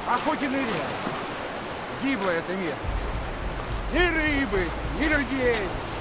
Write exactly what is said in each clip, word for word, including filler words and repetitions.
А хоть и ныряй. Гиблое это место. Ни рыбы, ни людей.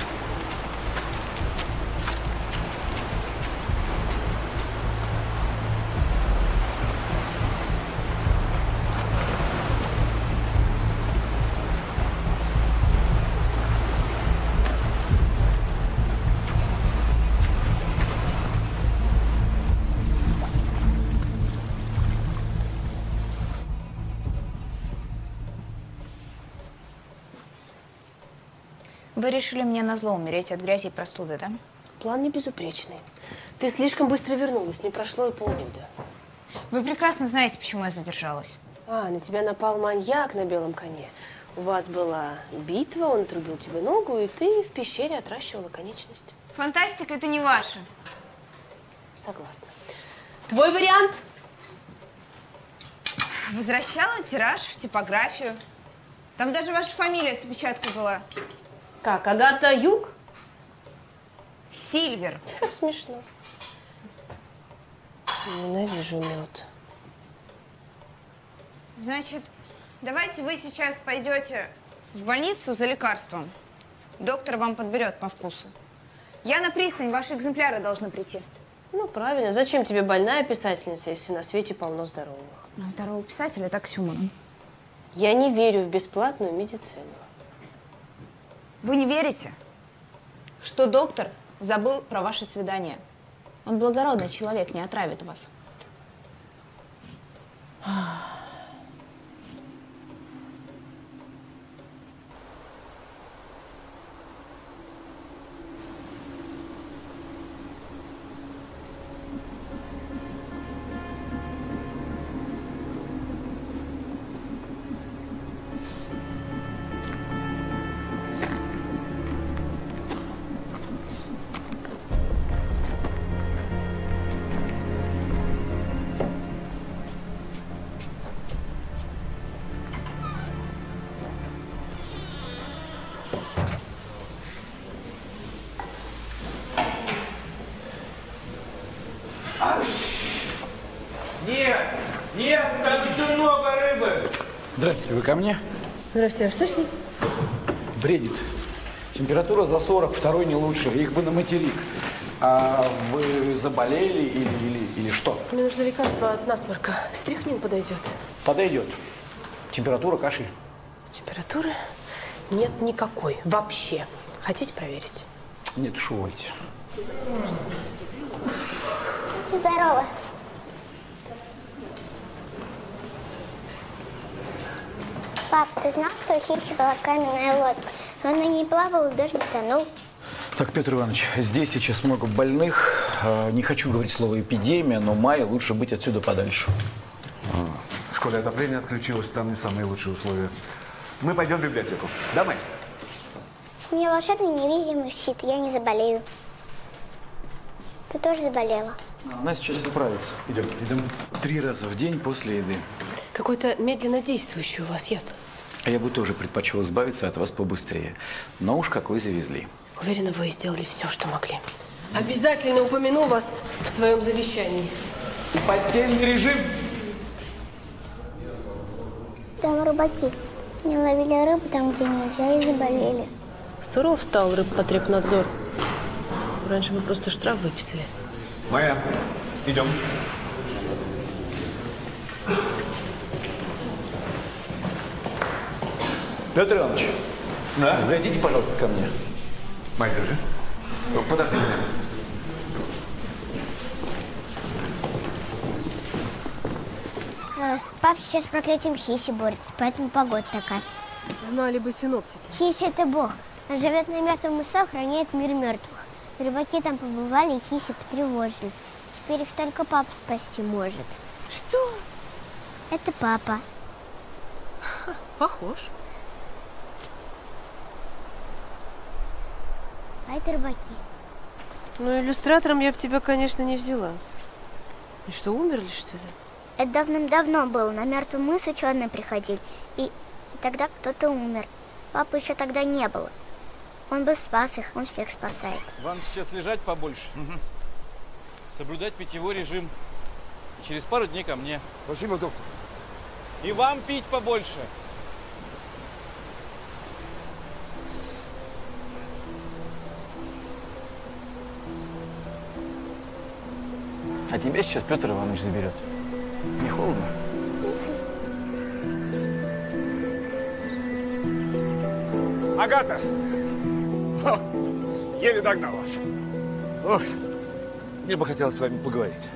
Вы решили мне назло умереть от грязи и простуды, да? План не безупречный. Ты слишком быстро вернулась, не прошло и полгода. Вы прекрасно знаете, почему я задержалась. А, на тебя напал маньяк на белом коне. У вас была битва, он отрубил тебе ногу, и ты в пещере отращивала конечность. Фантастика – это не ваше. Согласна. Твой вариант? Возвращала тираж в типографию. Там даже ваша фамилия с опечаткой была. Как, Агата Юг? Сильвер. Смешно. Ненавижу мед. Значит, давайте вы сейчас пойдете в больницу за лекарством. Доктор вам подберет по вкусу. Я на пристань, ваши экземпляры должны прийти. Ну, правильно. Зачем тебе больная писательница, если на свете полно здоровых? А здорового писателя так с юмором. Я не верю в бесплатную медицину. Вы не верите, что доктор забыл про ваше свидание? Он благородный человек, не отравит вас. Нет, нет, там еще много рыбы. Здрасте, вы ко мне? Здрасте, а что с ним? Бредит. Температура за сорок, второй не лучше. Их бы на материк. А вы заболели или, или, или что? Мне нужно лекарство от насморка. Стрихнин подойдет. Тогда идет. Температура, кашель. Температуры нет никакой. Вообще. Хотите проверить? Нет, уж увольте. Здорово. Пап, ты знал, что у Хильси была каменная лодка? Но он на ней плавал и даже не тонул. Так, Петр Иванович, здесь сейчас много больных. Не хочу говорить слово эпидемия, но мае лучше быть отсюда подальше. А, в школе отопление отключилось, там не самые лучшие условия. Мы пойдем в библиотеку. Да, Май? У меня волшебный невидимый щит, я не заболею. Ты тоже заболела? Она сейчас поправится. Идем, идем. Три раза в день после еды. Какой-то медленно действующий у вас яд. А я бы тоже предпочел избавиться от вас побыстрее. Но уж какой завезли. Уверена, вы сделали все, что могли. Обязательно упомяну вас в своем завещании. Постельный режим. Там рыбаки. Не ловили рыбу там, где нельзя, и заболели. Суров стал рыбпотребнадзор. Раньше бы просто штраф выписали. Майя, идем. Петр Иванович, да? Зайдите, пожалуйста, ко мне. Май, держи. Подожди меня. Папа сейчас с проклятием Хиси борется, поэтому погода такая. Знали бы синоптики. Хиси – это бог. Он живет на мертвом мысу, охраняет мир мертвых. Рыбаки там побывали, и Хиси потревожили. Теперь их только папа спасти может. Что? Это папа. Ха, похож. А это рыбаки. Ну, иллюстратором я бы тебя, конечно, не взяла. И что, умерли, что ли? Это давным-давно было. На мертвый мыс ученые приходили. И, и тогда кто-то умер. Папы еще тогда не было. Он бы спас их, он всех спасает. Вам сейчас лежать побольше. Угу. Соблюдать питьевой режим. И через пару дней ко мне. Спасибо, доктор. И вам пить побольше. А тебя сейчас Петр Иванович заберет. Не холодно? Агата! О, еле догнал вас. Ой, мне бы хотелось с вами поговорить.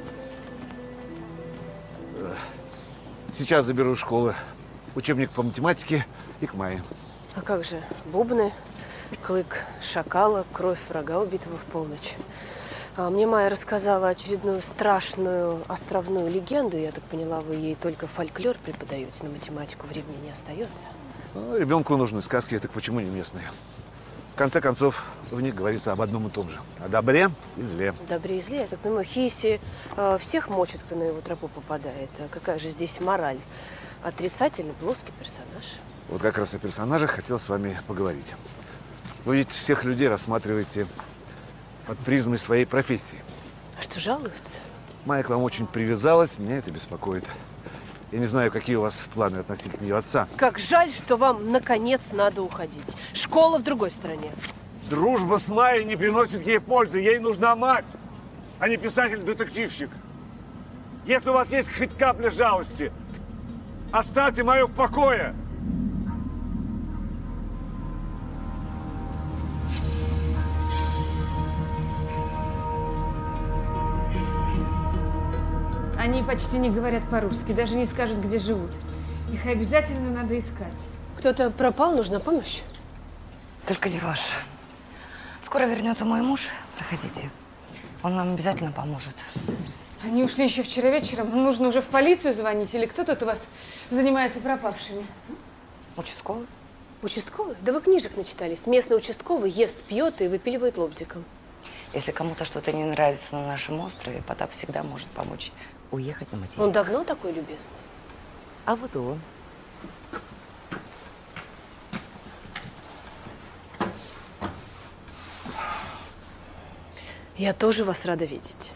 Сейчас заберу из школы учебник по математике и к Майе. А как же бубны, клык шакала, кровь врага, убитого в полночь? А мне Майя рассказала очередную страшную островную легенду. Я так поняла, вы ей только фольклор преподаете, на математику времени не остается. Ну, ребенку нужны сказки, так почему не местные? В конце концов, в них говорится об одном и том же. О добре и зле. В добре и зле, я так понимаю, Хиси э, всех мочит, кто на его тропу попадает. А какая же здесь мораль? Отрицательный, плоский персонаж. Вот как раз о персонажах хотел с вами поговорить. Вы ведь всех людей рассматриваете под призмой своей профессии. А что, жалуются? Майя к вам очень привязалась, меня это беспокоит. Я не знаю, какие у вас планы относительно ее отца. Как жаль, что вам, наконец, надо уходить. Школа в другой стране. Дружба с Майей не приносит ей пользы. Ей нужна мать, а не писатель-детективщик. Если у вас есть хоть капля жалости, оставьте Майю в покое. Они почти не говорят по-русски, даже не скажут, где живут. Их обязательно надо искать. Кто-то пропал, нужна помощь? Только не ваш. Скоро вернется мой муж. Проходите. Он вам обязательно поможет. Они ушли еще вчера вечером. Нужно уже в полицию звонить. Или кто тут у вас занимается пропавшими? Участковый. Участковый? Да вы книжек начитались. Местный участковый ест, пьет и выпиливает лобзиком. Если кому-то что-то не нравится на нашем острове, Потап всегда может помочь уехать на материк. Он давно такой любезный? А вот и он. Я тоже вас рада видеть.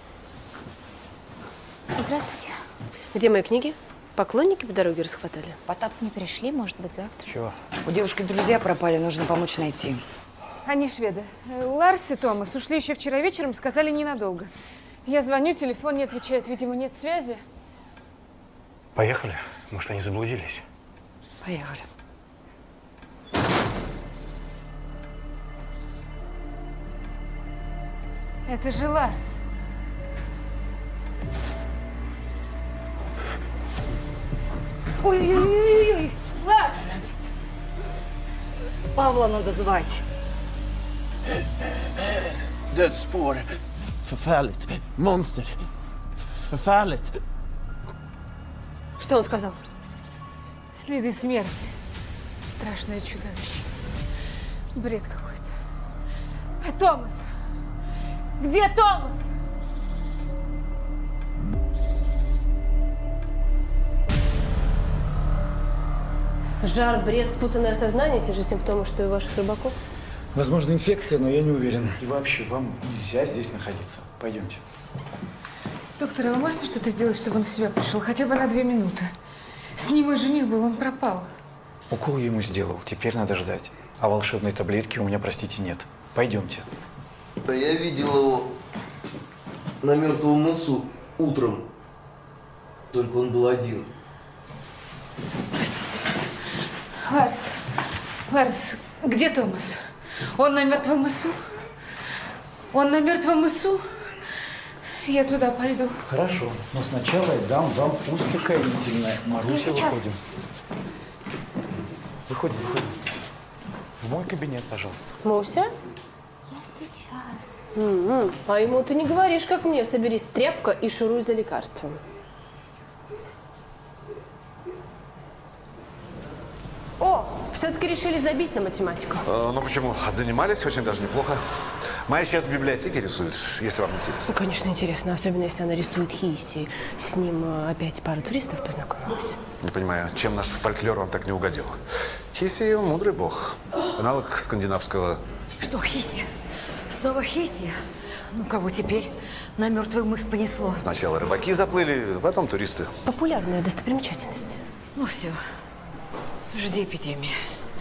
Здравствуйте. Где мои книги? Поклонники по дороге расхватали? Потап, Не пришли, может быть, завтра. Чего? у девушки друзья пропали, нужно помочь найти. Они шведы. Э, Ларс и Томас ушли еще вчера вечером, сказали ненадолго. Я звоню, телефон не отвечает, видимо, нет связи. Поехали. Может, они заблудились. Поехали. Это же Ларс. Ой-ой-ой-ой! Ларс! Павла надо звать. Dödsspår. Förfärligt. Monster. Förfärligt. Что он сказал? Следы смерти. Страшное чудовище. Бред какой-то. А Томас? Где Томас? Жар, бред, спутанное сознание – те же симптомы, что и у ваших рыбаков? Возможно, инфекция, но я не уверен. И вообще, вам нельзя здесь находиться. Пойдемте. Доктор, а вы можете что-то сделать, чтобы он в себя пришел? Хотя бы на две минуты. С ним мой жених был, он пропал. Укол я ему сделал, теперь надо ждать. А волшебной таблетки у меня, простите, нет. Пойдемте. Да я видел его на Мертвом мысу утром. Только он был один. Ларс, Ларс, где Томас? Он на Мертвом мысу? Он на Мертвом мысу? Я туда пойду. Хорошо, но сначала я дам вам успокоительное. Маруся, выходим. Выходим, выходим. В мой кабинет, пожалуйста. Муся? Я сейчас. М-м. А ему ты не говоришь, как мне. Соберись тряпка и шуруй за лекарством. О, все-таки решили забить на математику. Э, ну почему? Отзанимались очень даже неплохо. Майя сейчас в библиотеке рисует, если вам интересно. Ну, конечно, интересно. Особенно, если она рисует Хиси. С ним э, опять пара туристов познакомилась. Не понимаю, чем наш фольклор вам так не угодил? Хиси – мудрый бог. Аналог скандинавского. Что, Хиси? Снова Хиси? Ну, кого теперь? на мертвый мыс понесло. Сначала рыбаки заплыли, потом туристы. Популярная достопримечательность. Ну все, жди эпидемии.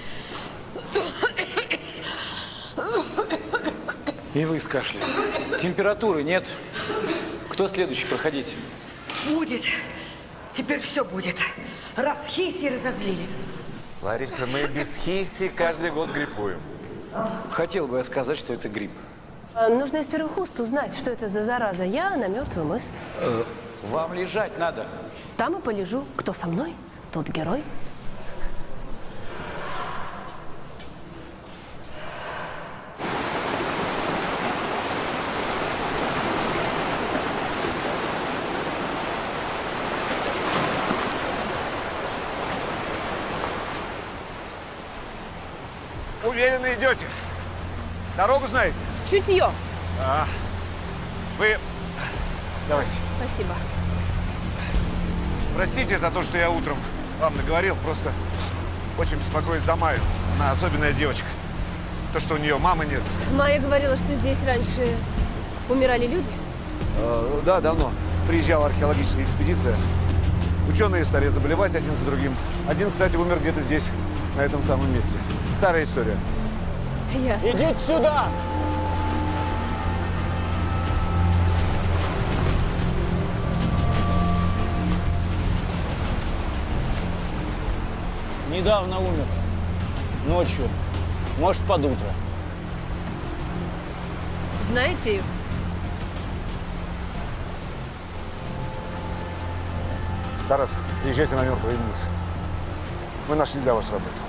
И вы с кашлем. Температуры нет. Кто следующий? Проходите. Будет. Теперь все будет. Раз хиси разозлили. Лариса, мы без хиси каждый год гриппуем. Хотел бы я сказать, что это грипп. А, нужно из первых уст узнать, что это за зараза. Я на мертвый мыс. Э, вам лежать надо. Там и полежу. Кто со мной, тот герой. Уверенно идете. Дорогу знаете? Чутье. А, вы... Давайте. Спасибо. Простите за то, что я утром вам наговорил. Просто очень беспокоюсь за Майю. Она особенная девочка. То, что у нее мамы нет. Майя говорила, что здесь раньше умирали люди. Э, да, давно. Приезжала археологическая экспедиция. Ученые стали заболевать один за другим. Один, кстати, умер где-то здесь, на этом самом месте. Старая история. Ясно. Идите сюда! Недавно умер. Ночью. Может, под утро. Знаете ее? Тарас, езжайте на мертвый мыс. Мы нашли для вас работу.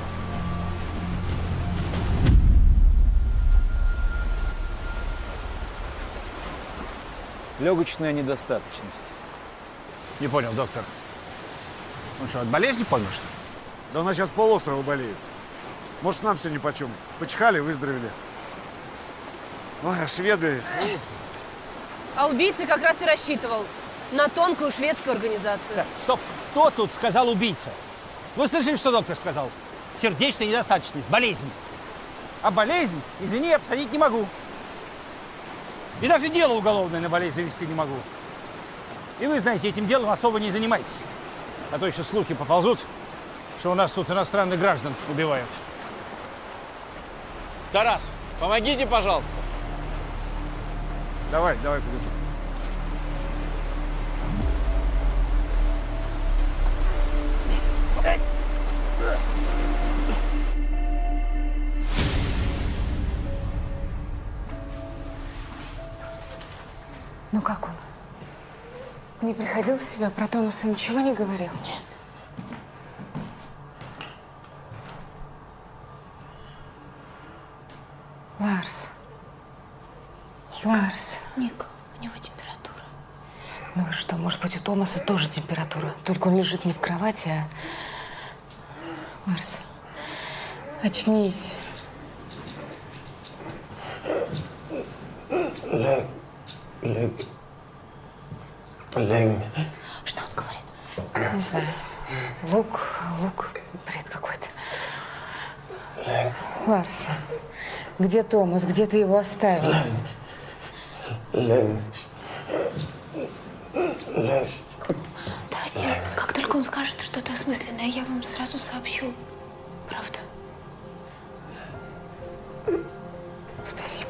Легочная недостаточность. Не понял, доктор. Он что, от болезни помер, что ли? Да она сейчас полуострова болеет. Может, нам все нипочем. Почихали, выздоровели. Ой, а шведы... А убийца как раз и рассчитывал на тонкую шведскую организацию. Так, стоп. Кто тут сказал убийца? Вы слышали, что доктор сказал? Сердечная недостаточность, болезнь. А болезнь, извини, я посадить не могу. И даже дело уголовное на болезнь завести не могу. И вы, знаете, этим делом особо не занимаетесь. А то еще слухи поползут, что у нас тут иностранных граждан убивают. Тарас, помогите, пожалуйста. Давай, давай, подержу. Ну как он? Не приходил в себя? Про Томаса ничего не говорил? Нет. Ларс. Ника. Ларс. Ника, у него температура. Ну и что, может быть, у Томаса тоже температура? Только он лежит не в кровати, а… Ларс, очнись. Лег. Лег. Лег. Что он говорит? Не знаю. Лук, лук, бред какой-то. Лег. Ларс, где Томас? Где ты его оставил? Лег. Лег. Давайте, как только он скажет что-то осмысленное, я вам сразу сообщу. Правда? Спасибо.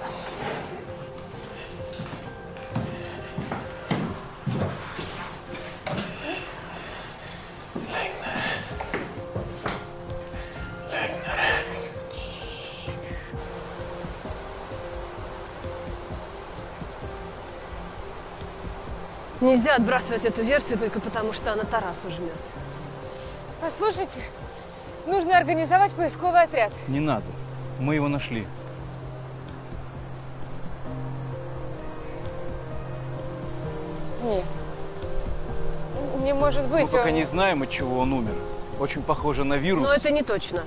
Нельзя отбрасывать эту версию только потому, что она Тарасу жмет. Послушайте, нужно организовать поисковый отряд. Не надо. Мы его нашли. Нет. Не может быть. Мы пока он… не знаем, от чего он умер. Очень похоже на вирус. Но это не точно.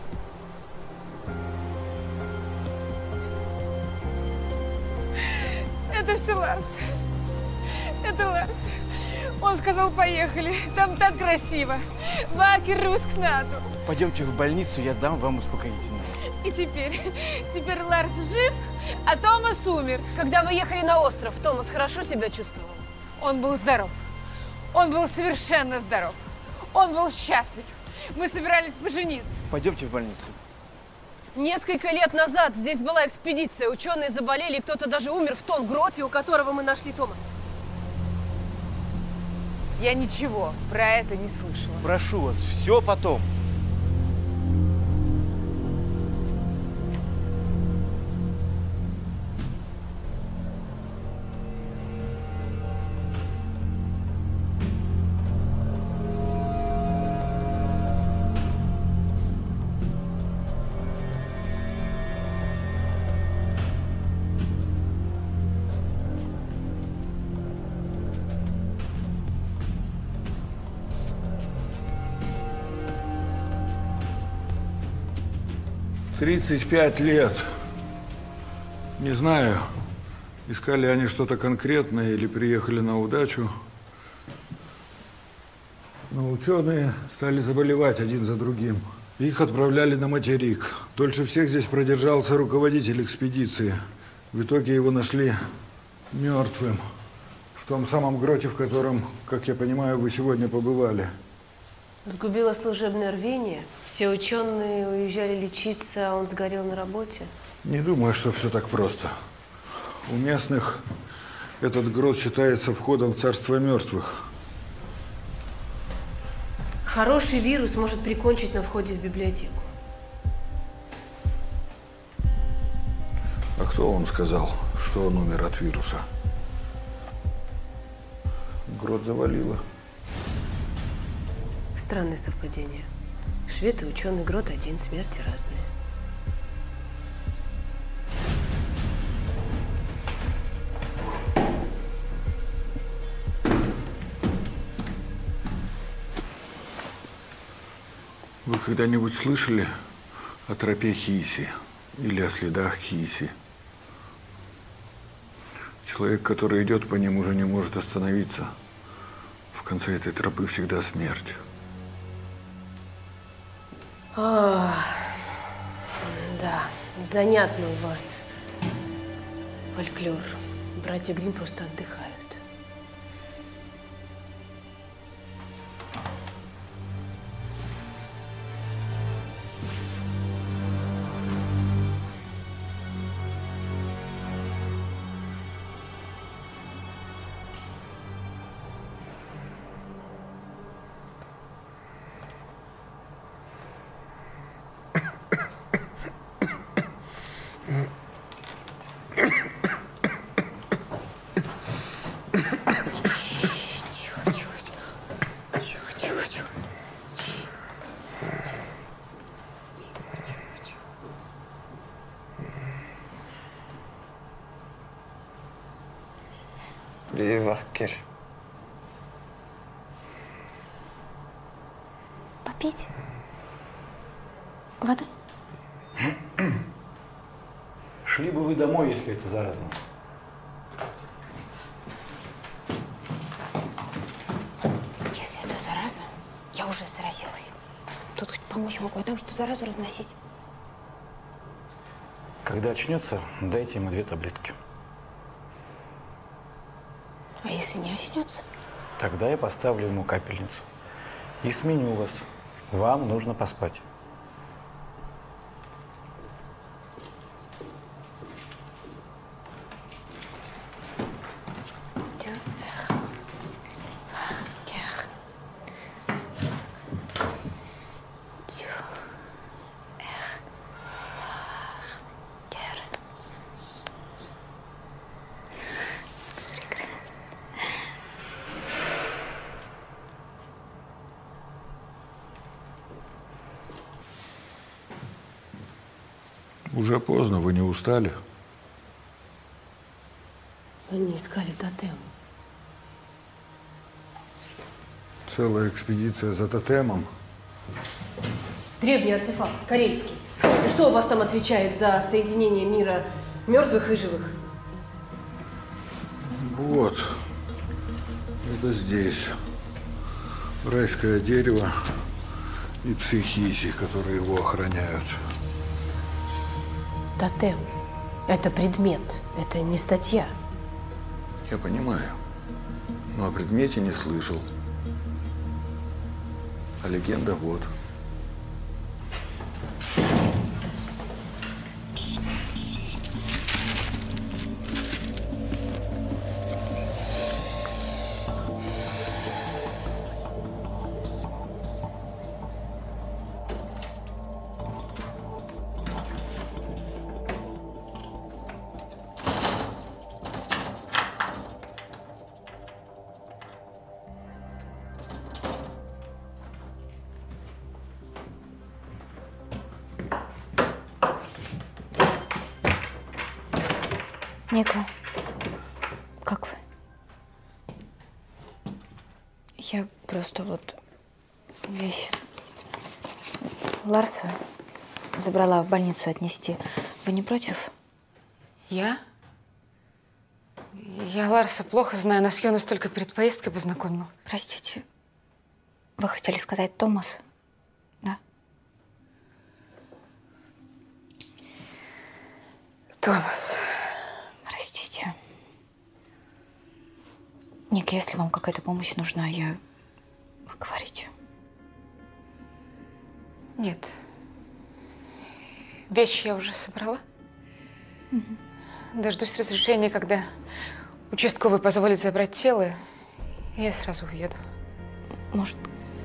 Это все Ларс. Это Ларс. Он сказал, поехали. Там так красиво. Вакер Рускнату. Пойдемте в больницу, я дам вам успокоительное. И теперь, теперь Ларс жив, а Томас умер. Когда вы ехали на остров, Томас хорошо себя чувствовал? Он был здоров. Он был совершенно здоров. Он был счастлив. Мы собирались пожениться. Пойдемте в больницу. Несколько лет назад здесь была экспедиция. Ученые заболели, и кто-то даже умер в том гроте, у которого мы нашли Томаса. Я ничего про это не слышала. Прошу вас, все потом. тридцать пять лет. Не знаю, искали они что-то конкретное или приехали на удачу. Но ученые стали заболевать один за другим. Их отправляли на материк. Дольше всех здесь продержался руководитель экспедиции. В итоге его нашли мертвым. В том самом гроте, в котором, как я понимаю, вы сегодня побывали. Сгубило служебное рвение. Все ученые уезжали лечиться, а он сгорел на работе. Не думаю, что все так просто. У местных этот грот считается входом в царство мертвых. Хороший вирус может прикончить на входе в библиотеку. А кто вам сказал, что он умер от вируса? Грот завалило. Странное совпадение. Швед и ученый, грот один, смерти разные. Вы когда-нибудь слышали о тропе Хииси или о следах Хииси? Человек, который идет по ним, уже не может остановиться. В конце этой тропы всегда смерть. А, да, занятно у вас фольклор. Братья Гримм просто отдыхают. Det är vacker. Попить? Воды? Шли бы вы домой, если это заразно. Если это заразно, я уже заразилась. Тут хоть помочь могу, а там что заразу разносить. Когда очнется, дайте ему две таблетки. А если не очнется? Тогда я поставлю ему капельницу и сменю вас. Вам нужно поспать. Уже поздно, вы не устали? Они искали тотем. Целая экспедиция за тотемом. Древний артефакт, карельский. Скажите, что у вас там отвечает за соединение мира мертвых и живых? Вот. что здесь райское дерево и психиси, которые его охраняют. Тотем. Это предмет, это не статья. Я понимаю, но о предмете не слышал. А легенда вот. Ника, как вы? Я просто вот вещи Ларса забрала в больницу отнести. Вы не против? Я? Я Ларса плохо знаю, нас Йонас только перед поездкой познакомил. Простите, вы хотели сказать Томас? Да? Томас. Простите. Ник, если вам какая-то помощь нужна, я... Вы говорите. Нет. Вещи я уже собрала. Угу. Дождусь разрешения, когда участковый позволит забрать тело, и я сразу уеду. Может...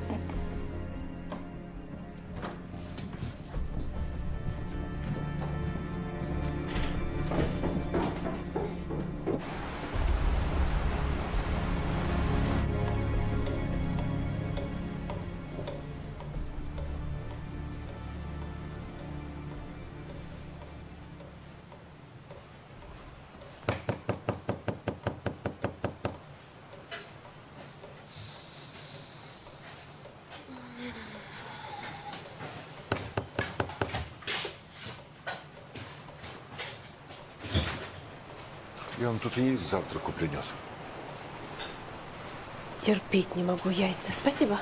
Я вам тут яиц к завтраку принес. Терпеть не могу яйца. Спасибо.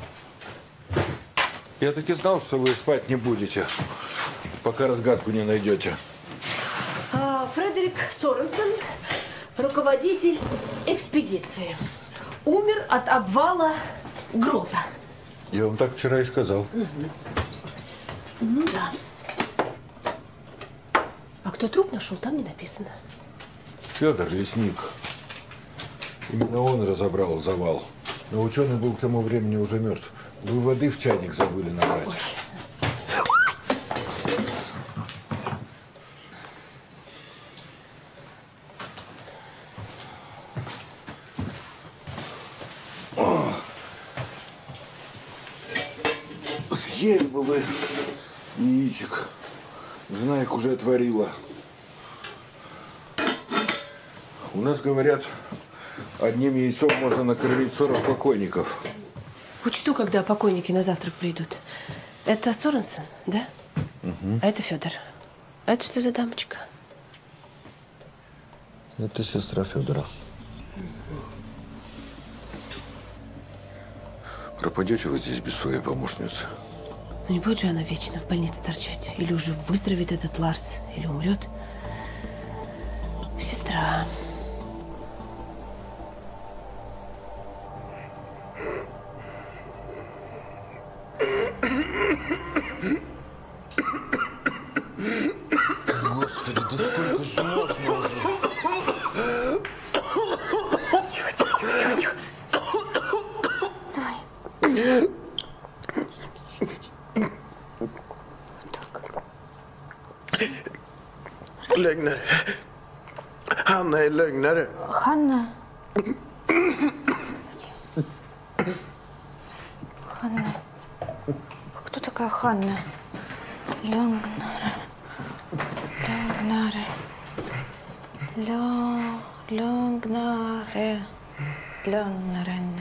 Я так и знал, что вы спать не будете, пока разгадку не найдете. А, Фредерик Соренсен, руководитель экспедиции, умер от обвала грота. Я вам так вчера и сказал. Угу. Ну да. А кто труп нашел, там не написано. Федор Лесник. Именно он разобрал завал. Но ученый был к тому времени уже мертв. Вы воды в чайник забыли набрать. Ой. Съели бы вы яичек. Жена их уже отварила. У нас, говорят, одним яйцом можно накормить сорок покойников. Учту, когда покойники на завтрак придут. Это Соренсен, да? Угу. А это Федор. А это что за дамочка? Это сестра Федора. Пропадете вы здесь без своей помощницы? Ну не будет же она вечно в больнице торчать. Или уже выздоровеет этот Ларс, или умрет. Сестра. Господи, да сколько же можно уже? Тихо, тихо, тихо, тихо, тихо. Давай. Lögnare. Hanna är lögnare. Ханна. Ханна. Кто такая Ханна? Lögnare. Lögnare. Lö... Lögnare. Lögnaren.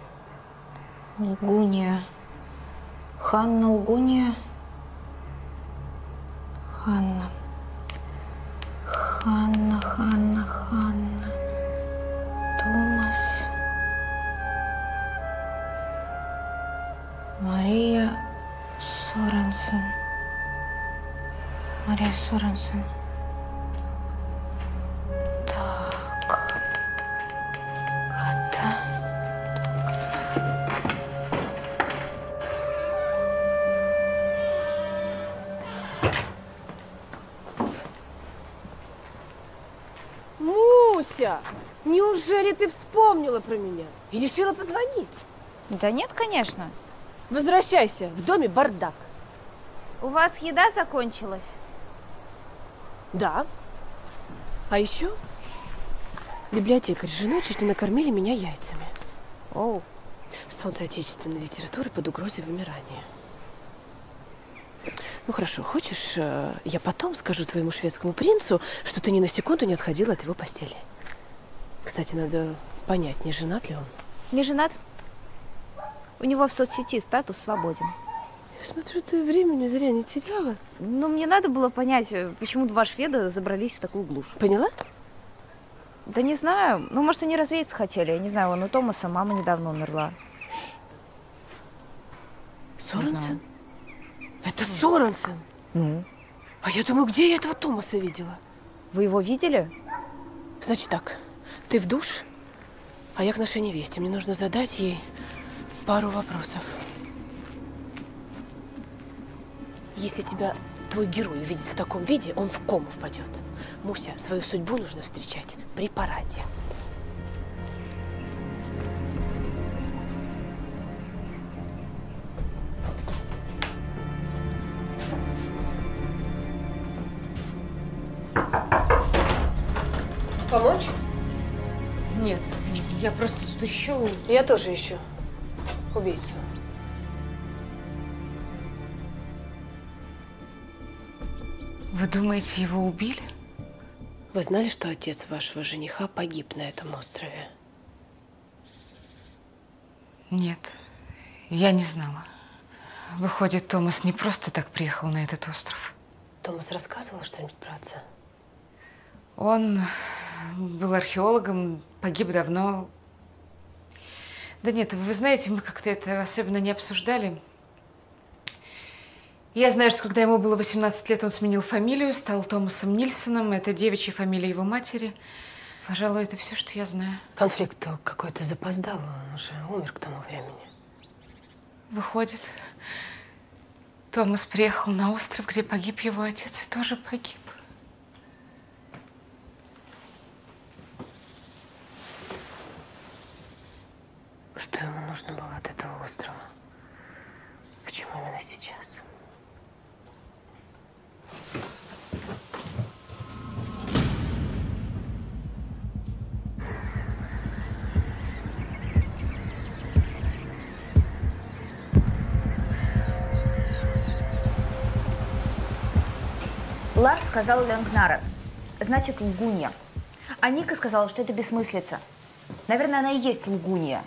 Лгунья. Ханна Лгунья. Ханна. Ханна, Ханна, Ханна. Томас. Мария Соренсен. Мария Соренсен. Так. Ката. Муся, неужели ты вспомнила про меня и решила позвонить? Да нет, конечно. Возвращайся, в доме бардак. У вас еда закончилась? Да. А еще библиотекарь с женой чуть не накормили меня яйцами. Оу. Солнце отечественной литературы под угрозой вымирания. Ну хорошо, хочешь, я потом скажу твоему шведскому принцу, что ты ни на секунду не отходила от его постели? Кстати, надо понять, не женат ли он? Не женат. У него в соцсети статус свободен. Я смотрю, ты времени зря не теряла. Ну, мне надо было понять, почему два шведа забрались в такую глушь. Поняла? Да не знаю. Ну, может, они развеяться хотели. Я не знаю, вон у Томаса мама недавно умерла. Соренсен? Это Соренсен? Ну? А я думаю, где я этого Томаса видела? Вы его видели? Значит так, ты в душ, а я к нашей невесте. Мне нужно задать ей пару вопросов. Если тебя твой герой увидит в таком виде, он в кому впадет. Муся, свою судьбу нужно встречать при параде. Помочь? Нет, я просто тут ищу. Я тоже ищу убийцу. Вы думаете, его убили? Вы знали, что отец вашего жениха погиб на этом острове? Нет, я не знала. Выходит, Томас не просто так приехал на этот остров. Томас рассказывал что-нибудь про отца? Он был археологом, погиб давно. Да нет, вы знаете, мы как-то это особенно не обсуждали. Я знаю, что когда ему было восемнадцать лет, он сменил фамилию, стал Томасом Нильсоном. Это девичья фамилия его матери. Пожалуй, это все, что я знаю. Конфликт какой-то запоздал, он уже умер к тому времени. Выходит, Томас приехал на остров, где погиб его отец, и тоже погиб. Что ему нужно было от этого острова? Почему именно сейчас? Ларс сказал Лянгнара. Значит, лгунья. А Ника сказала, что это бессмыслица. Наверное, она и есть лгунья.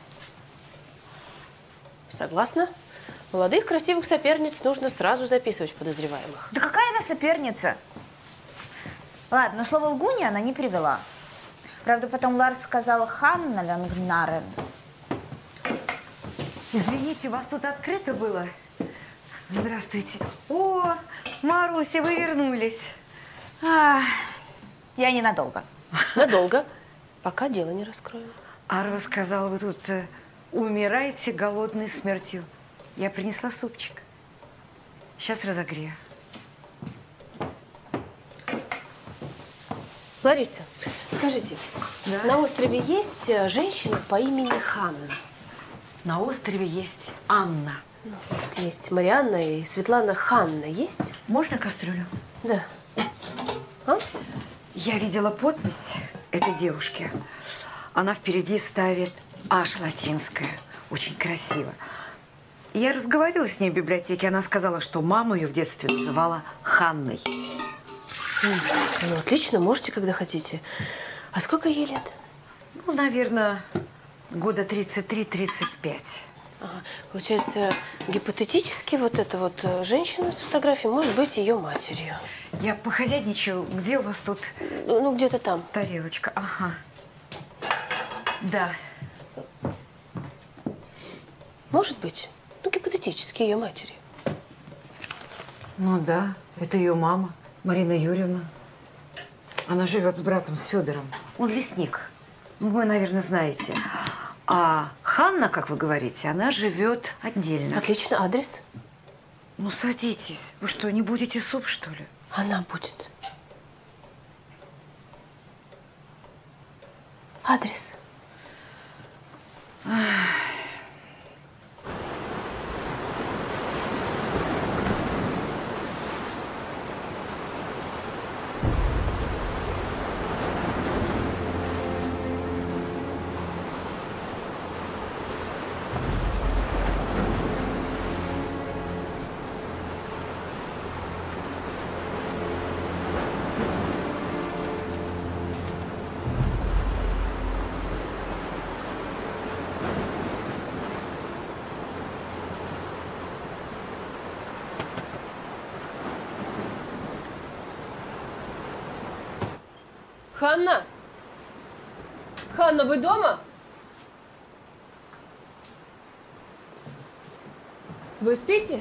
Согласна. Молодых красивых соперниц нужно сразу записывать в подозреваемых. Да какая она соперница? Ладно, слово лгунья она не привела. Правда, потом Ларс сказала Ханна Лянгнарен. Извините, у вас тут открыто было? Здравствуйте. О, Маруся, вы вернулись. А, я ненадолго. Надолго. Пока дело не раскроем. Арва сказала, вы тут э, умираете голодной смертью. Я принесла супчик. Сейчас разогрею. Лариса, скажите, да? На острове есть женщина по имени Ханна? На острове есть Анна. Ну, может, есть Марианна и Светлана. Ханна есть? Можно кастрюлю? Да. А? Я видела подпись этой девушки. Она впереди ставит «Аш» латинское. Очень красиво. Я разговаривала с ней в библиотеке. Она сказала, что мама ее в детстве называла Ханной. Ну, отлично, можете, когда хотите. А сколько ей лет? Ну, наверное, года тридцать три — тридцать пять. Ага. Получается, гипотетически вот эта вот женщина с фотографией может быть ее матерью. Я похозяйничаю. Где у вас тут? Ну, где-то там. Тарелочка, ага. Да. Может быть. Ну, гипотетически. гипотетически ее матери. Ну да, это ее мама, Марина Юрьевна. Она живет с братом, с Федором. Он лесник. Ну, вы, наверное, знаете. А Ханна, как вы говорите, она живет отдельно. Отлично, адрес? Ну, садитесь. Вы что, не будете суп, что ли? Она будет. Адрес. Ханна? Ханна, вы дома? Вы спите?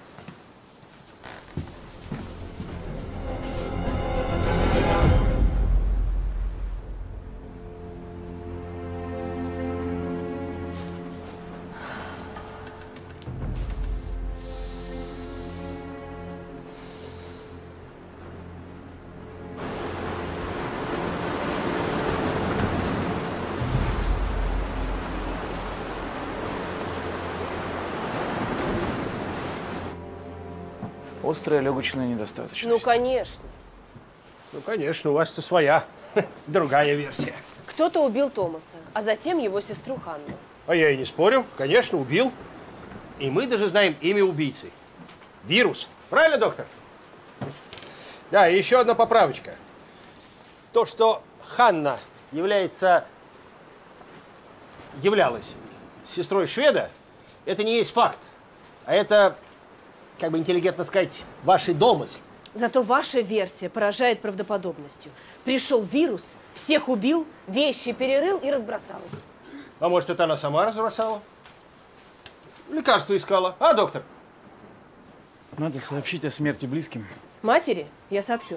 Острая легочная недостаточность. Ну, конечно. Ну, конечно, у вас-то своя, другая версия. Кто-то убил Томаса, а затем его сестру Ханну. А я и не спорю, конечно, убил. И мы даже знаем имя убийцы. Вирус. Правильно, доктор? Да, и еще одна поправочка. То, что Ханна является, являлась сестрой шведа, это не есть факт. А это, как бы интеллигентно сказать, ваши домыслы. Зато ваша версия поражает правдоподобностью. Пришел вирус, всех убил, вещи перерыл и разбросал. А может, это она сама разбросала? Лекарство искала. А, доктор? Надо сообщить о смерти близким. Матери я сообщу.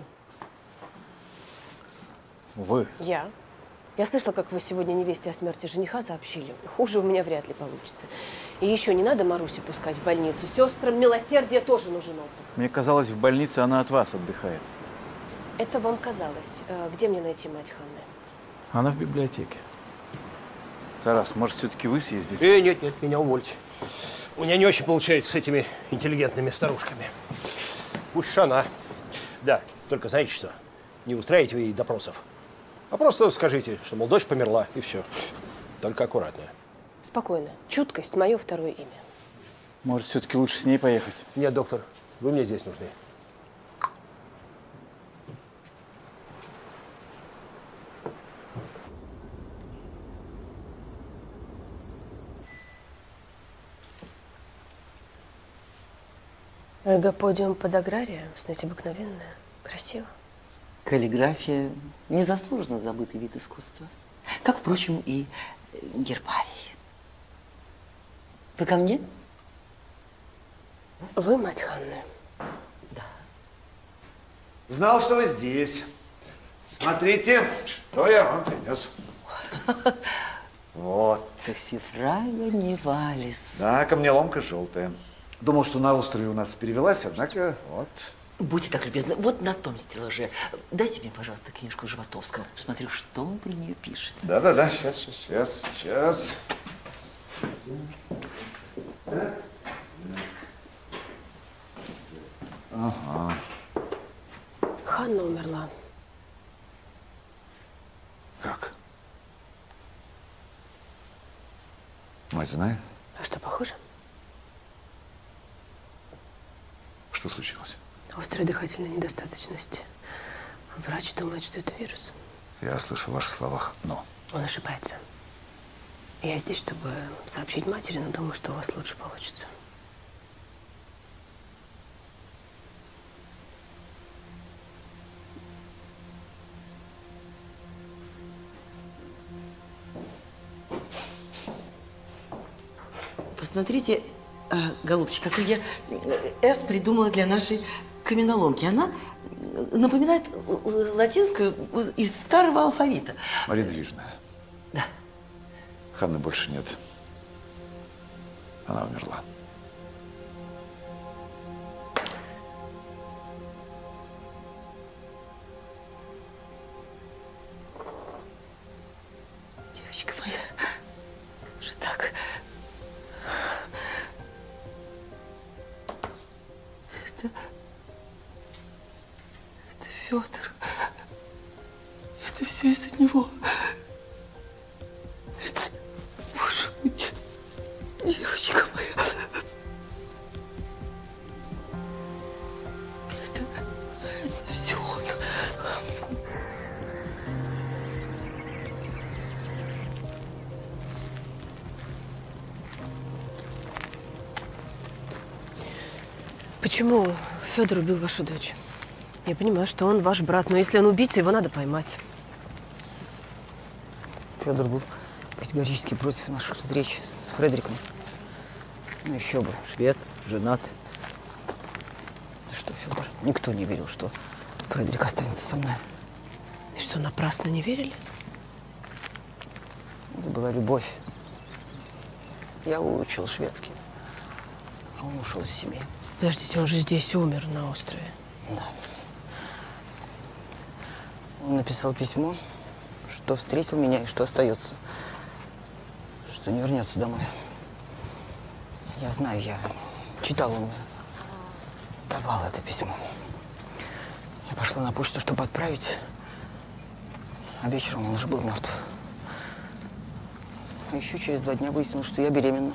Вы? Я. Я слышала, как вы сегодня невесте о смерти жениха сообщили. Хуже у меня вряд ли получится. И еще не надо Марусю пускать в больницу. Сестрам милосердие тоже нужен опыт. Мне казалось, в больнице она от вас отдыхает. Это вам казалось. Где мне найти мать Ханны? Она в библиотеке. Тарас, может, все-таки вы съездите? Э, нет, нет, меня увольте. У меня не очень получается с этими интеллигентными старушками. Пусть она. Да, только знаете что? Не устраивайте вы ей допросов. А просто скажите, что, мол, дочь померла, и все. Только аккуратно. Спокойно. Чуткость – мое второе имя. Может, все-таки лучше с ней поехать? Нет, доктор, вы мне здесь нужны. Эго-подиум под агрария, снять обыкновенное, красиво. Каллиграфия – незаслуженно забытый вид искусства. Как, впрочем, и гербарий. Вы ко мне? Вы мать Ханны? Да. Знал, что вы здесь. Смотрите, что я вам принес. Вот. Кассифрага Невалис. Да, камнеломка желтая. Думал, что на острове у нас перевелась, однако вот. Будьте так любезны, вот на том стеллаже. Дайте мне, пожалуйста, книжку Животовского. Смотрю, что он про нее пишет. Да-да-да, сейчас, сейчас, сейчас. Ага. Ханна умерла. Как? Мать знает? А что, похоже? Что случилось? Острая дыхательная недостаточность. Врач думает, что это вирус. Я слышу в ваших словах «но». Он ошибается. Я здесь, чтобы сообщить матери, но думаю, что у вас лучше получится. Посмотрите, А, голубчик, какой я «С» придумала для нашей каменоломки. Она напоминает латинскую из старого алфавита. Марина Юрьевна. Да. Ханны больше нет. Она умерла. Девочка моя, как же так? Это... Это Федор. Это все из-за него. Это... Боже мой, девочка моя. Это... Это все он. Почему Федор убил вашу дочь? Я понимаю, что он ваш брат, но если он убийца, его надо поймать. Федор был категорически против наших встреч с Фредериком. Ну еще бы, швед, женат. Что, Федор, никто не верил, что Фредерик останется со мной. И что, напрасно не верили? Это была любовь. Я выучил шведский, а он ушел из семьи. Подождите, он же здесь умер, на острове. Да. Он написал письмо, что встретил меня и что остается. Что не вернется домой. Я знаю, я читал, он давал это письмо. Я пошла на почту, чтобы отправить, а вечером он уже был мертв. А еще через два дня выяснилось, что я беременна.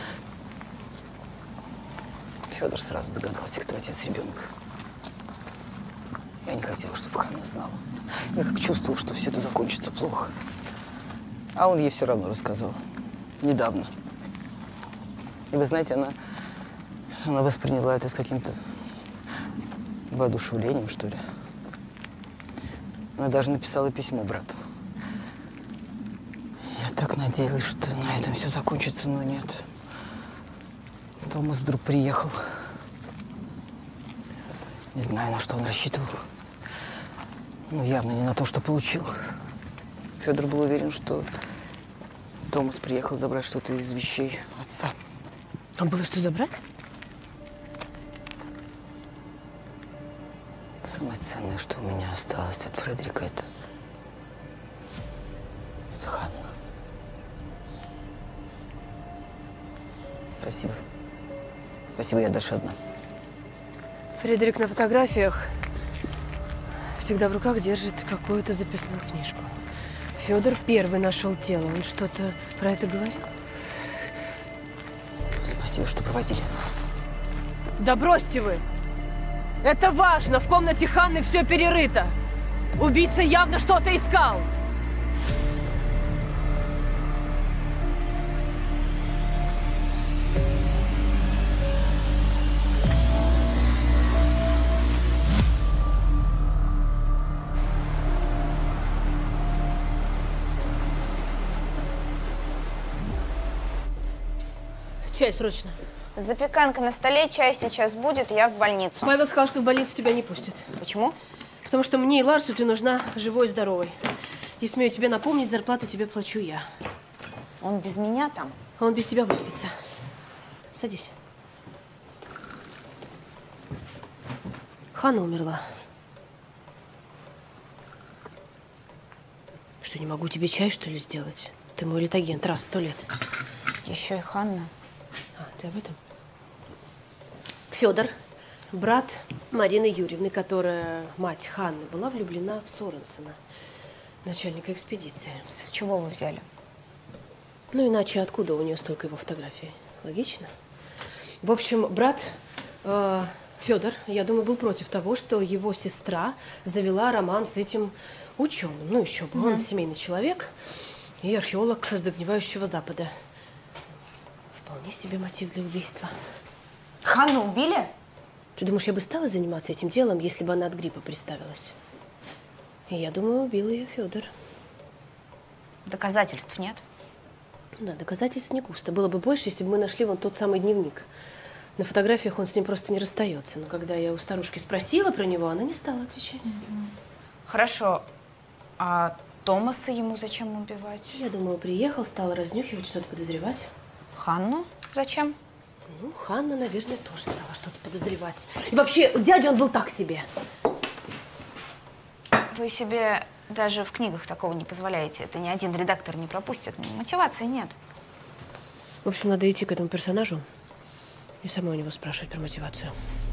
Федор сразу догадался, кто отец ребенка. Я не хотела, чтобы Ханна знала. Я как чувствовала, что все это закончится плохо. А он ей все равно рассказал. Недавно. И вы знаете, она, она восприняла это с каким-то воодушевлением, что ли. Она даже написала письмо брату. Я так надеялась, что на этом все закончится, но нет. Томас вдруг приехал. Не знаю, на что он рассчитывал. Ну, явно не на то, что получил. Федор был уверен, что Томас приехал забрать что-то из вещей отца. А было что забрать? Самое ценное, что у меня осталось от Фредерика, это... это Ханна. Спасибо. Спасибо, я дальше одна. Фредерик на фотографиях всегда в руках держит какую-то записную книжку. Федор первый нашел тело. Он что-то про это говорил? Спасибо, что проводили. Да бросьте вы! Это важно! В комнате Ханны все перерыто! Убийца явно что-то искал! Чай срочно. Запеканка на столе, чай сейчас будет, я в больницу. Павел сказал, что в больницу тебя не пустят. Почему? Потому что мне и Ларсу ты нужна живой и здоровой. И смею тебе напомнить, зарплату тебе плачу я. Он без меня там? А он без тебя выспится. Садись. Ханна умерла. Что, не могу тебе чай, что ли, сделать? Ты мой литагент, раз в сто лет. Еще и Ханна. А, ты об этом? Федор, брат Марины Юрьевны, которая, мать Ханны, была влюблена в Соренсена, начальника экспедиции. С чего вы взяли? Ну, иначе откуда у нее столько его фотографий? Логично. В общем, брат э, Федор, я думаю, был против того, что его сестра завела роман с этим ученым. Ну, еще бы, он семейный человек и археолог с загнивающего Запада. Вполне себе мотив для убийства. Ханну убили? Ты думаешь, я бы стала заниматься этим делом, если бы она от гриппа приставилась? И я думаю, убил ее Федор. Доказательств нет? Да, доказательств не густо. Было бы больше, если бы мы нашли вон тот самый дневник. На фотографиях он с ним просто не расстается. Но когда я у старушки спросила про него, она не стала отвечать. Хорошо. А Томаса ему зачем убивать? Я думаю, приехал, стал разнюхивать, что-то подозревать. Ханну зачем? Ну, Ханна, наверное, тоже стала что-то подозревать. И вообще, дядя он был так себе. Вы себе даже в книгах такого не позволяете. Это ни один редактор не пропустит. Мотивации нет. В общем, надо идти к этому персонажу и самой у него спрашивать про мотивацию.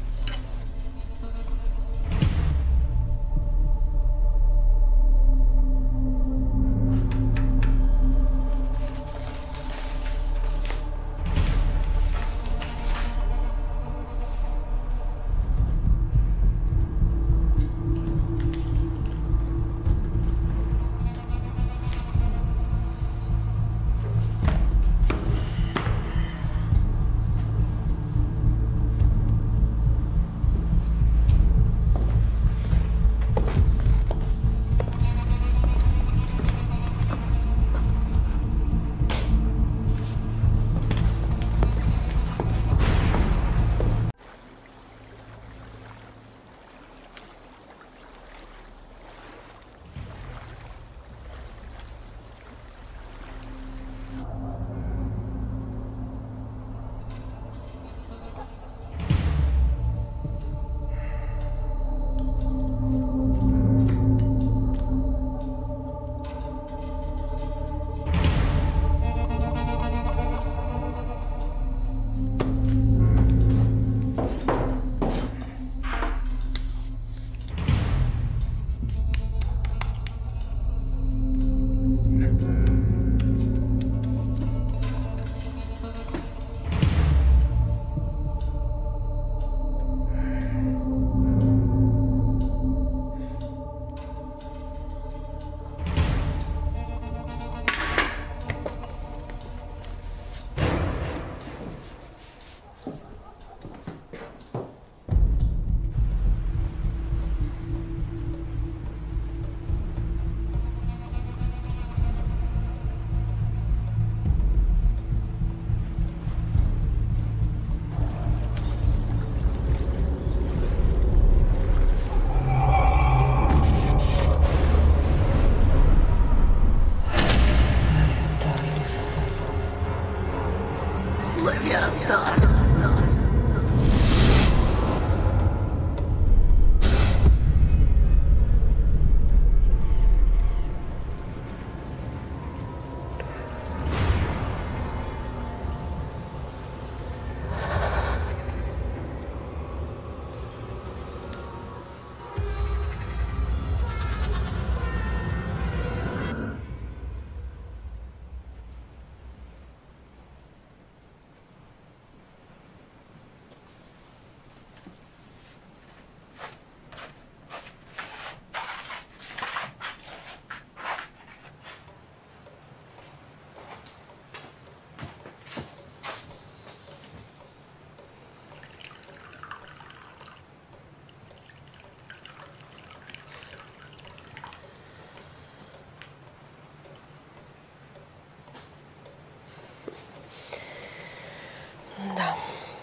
Да.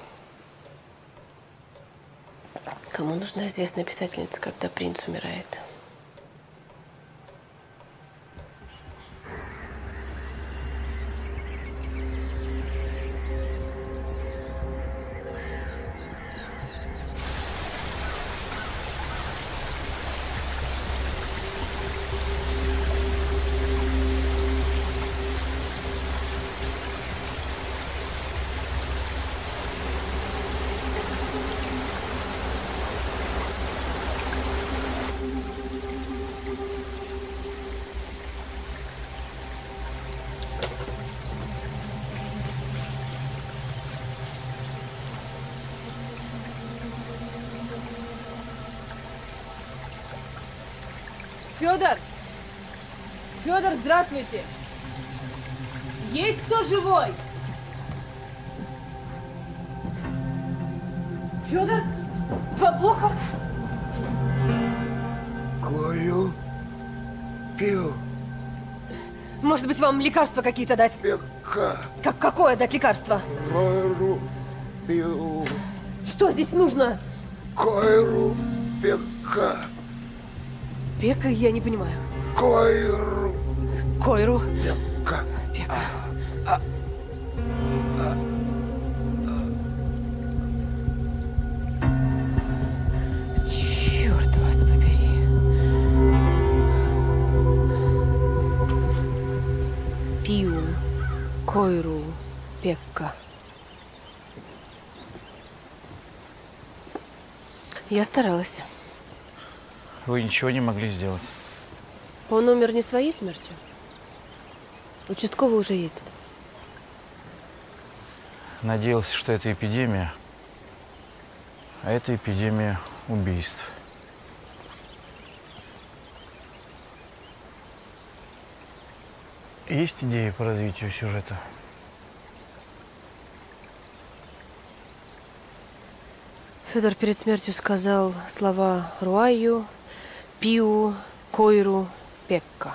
Кому нужна известная писательница, когда принц умирает? Федор! Федор, здравствуйте! Есть кто живой? Федор, вам плохо? Курю, пью. Может быть, вам лекарства какие-то дать? Пека. Как, какое дать лекарство? Койру пью. Что здесь нужно? Койру пека. Пека, я не понимаю. Койру. Койру. Пека. Пека. А, а, а. Черт вас побери. Пью. Койру. Пекка. Я старалась. Вы ничего не могли сделать. Он умер не своей смертью. Участковый уже едет. Надеялся, что это эпидемия. А это эпидемия убийств. Есть идеи по развитию сюжета? Федор перед смертью сказал слова «руаю», «пиу», «койру», «пекка».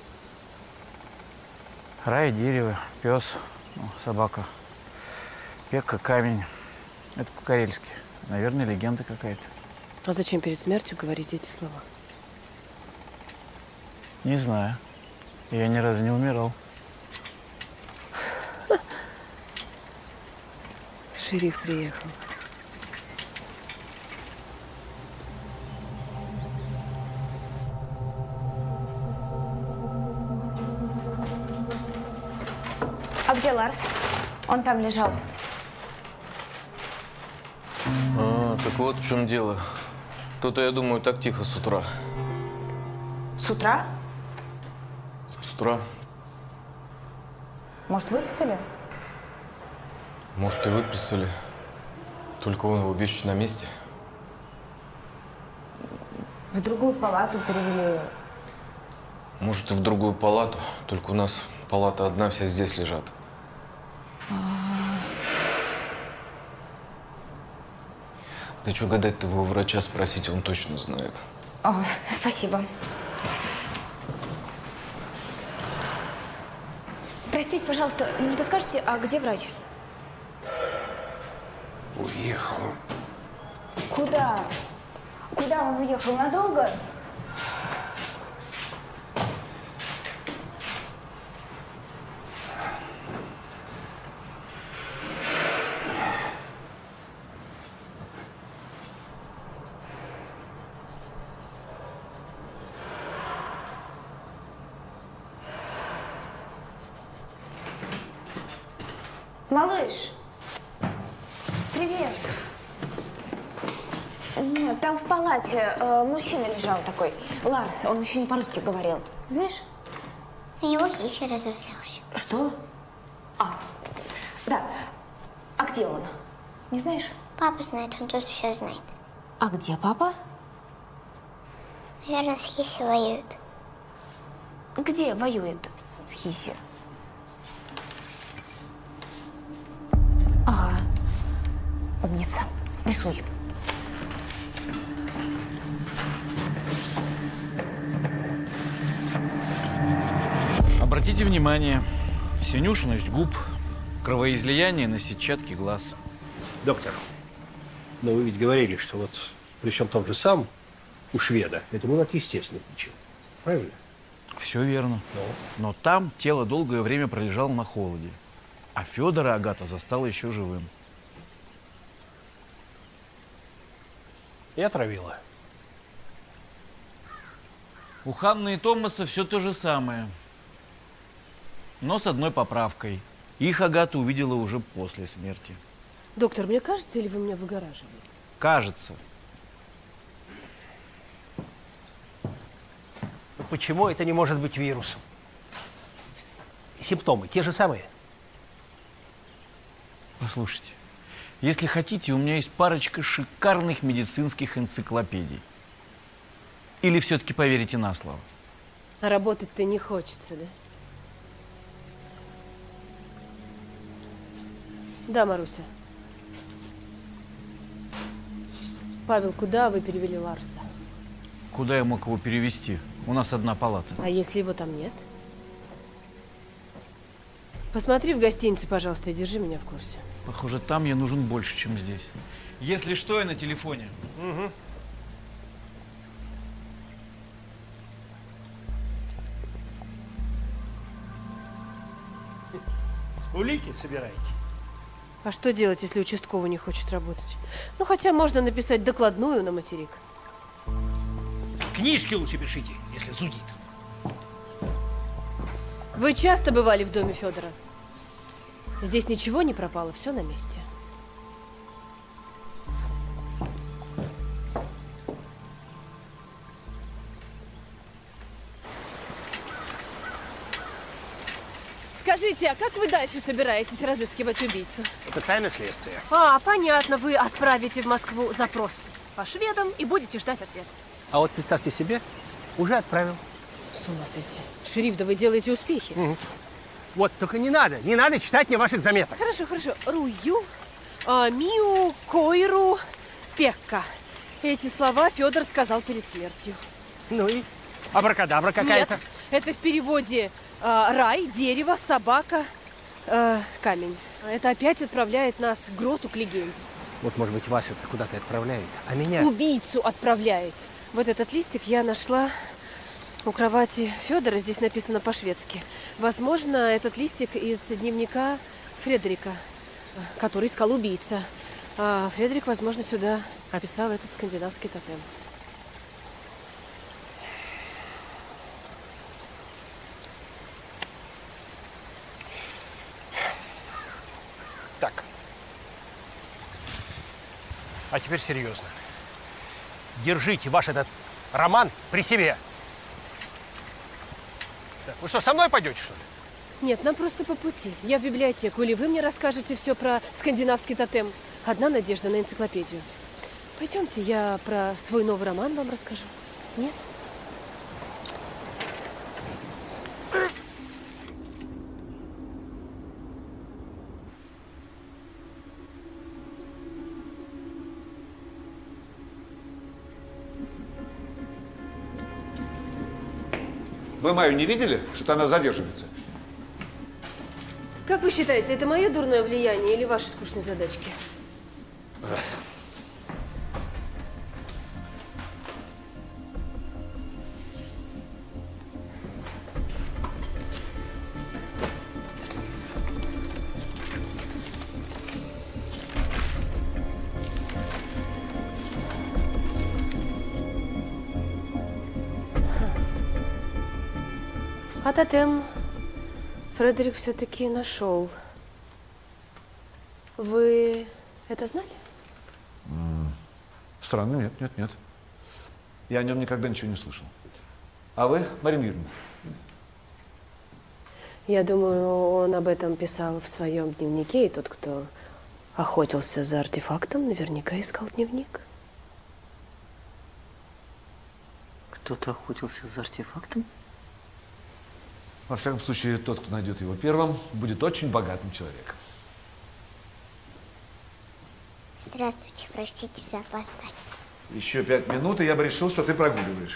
Рай, дерево, пес, ну, собака. Пекка, камень. Это по-карельски. Наверное, легенда какая-то. А зачем перед смертью говорить эти слова? Не знаю. Я ни разу не умирал. Шериф приехал. А где Ларс? Он там лежал. А, так вот в чем дело. То-то, я думаю, так тихо с утра. С утра? С утра. Может, выписали? Может, и выписали. Только он его вещи на месте. В другую палату перевели. Может, и в другую палату. Только у нас палата одна, вся здесь лежат. Да что гадать-то, его врача спросить, он точно знает. О, спасибо. Простите, пожалуйста, не подскажете, а где врач? Уехал. Куда? Куда он уехал? Надолго? Малыш, привет. Нет, там в палате э, мужчина лежал такой, Ларс, он еще не по-русски говорил. Знаешь? На него Хища разозлился. Что? А, да. А где он? Не знаешь? Папа знает, он тут все знает. А где папа? Наверное, с Хищей воюют. Где воюет с Хищей? Ага. Умница. Рисуй. Обратите внимание, синюшность губ, кровоизлияние на сетчатке глаз. Доктор, но вы ведь говорили, что вот при всем том же самом у шведа это был от естественных причин. Правильно? Все верно. Но? Но там тело долгое время пролежало на холоде. А Федора Агата застала еще живым. И отравила. У Ханны и Томаса все то же самое. Но с одной поправкой. Их Агата увидела уже после смерти. Доктор, мне кажется, или вы меня выгораживаете? Кажется. Почему это не может быть вирусом? Симптомы те же самые. Послушайте, если хотите, у меня есть парочка шикарных медицинских энциклопедий. Или все-таки поверите на слово? А работать-то не хочется, да? Да, Маруся. Павел, куда вы перевели Ларса? Куда я мог его перевести? У нас одна палата. А если его там нет? Посмотри в гостинице, пожалуйста, и держи меня в курсе. Похоже, там я нужен больше, чем здесь. Если что, я на телефоне. Угу. Улики собираете? А что делать, если участковый не хочет работать? Ну, хотя можно написать докладную на материк. Книжки лучше пишите, если зудит. Вы часто бывали в доме Федора? Здесь ничего не пропало, все на месте. Скажите, а как вы дальше собираетесь разыскивать убийцу? Это тайна следствия. А, понятно, вы отправите в Москву запрос по шведам и будете ждать ответ. А вот представьте себе, уже отправил. С ума сойти. Шериф, да вы делаете успехи. Угу. Вот, только не надо, не надо читать мне ваших заметок. Хорошо, хорошо. Рую, а, миу, койру, пекка. Эти слова Федор сказал перед смертью. Ну и абракадабра какая-то. Нет, это в переводе а, рай, дерево, собака, а, камень. Это опять отправляет нас к гроту, к легенде. Вот, может быть, вас это куда-то отправляет, а меня... Убийцу отправляет. Вот этот листик я нашла у кровати Федора. Здесь написано по-шведски. Возможно, этот листик из дневника Фредерика, который искал убийца. А Фредерик, возможно, сюда описал этот скандинавский тотем. Так. А теперь серьезно. Держите ваш этот роман при себе. Так, вы что, со мной пойдете, что ли? Нет, нам просто по пути. Я в библиотеку, или вы мне расскажете все про скандинавский тотем. Одна надежда на энциклопедию. Пойдемте, я про свой новый роман вам расскажу. Нет? Вы Майю не видели? Что-то она задерживается. Как вы считаете, это мое дурное влияние или ваши скучные задачки? А тотем Фредерик все-таки нашел. Вы это знали? Странно, нет, нет, нет. Я о нем никогда ничего не слышал. А вы, Марина Юрьевна? Я думаю, он об этом писал в своем дневнике, и тот, кто охотился за артефактом, наверняка искал дневник. Кто-то охотился за артефактом? Во всяком случае, тот, кто найдет его первым, будет очень богатым человеком. Здравствуйте, простите за опоздание. Еще пять минут, и я бы решил, что ты прогуливаешь.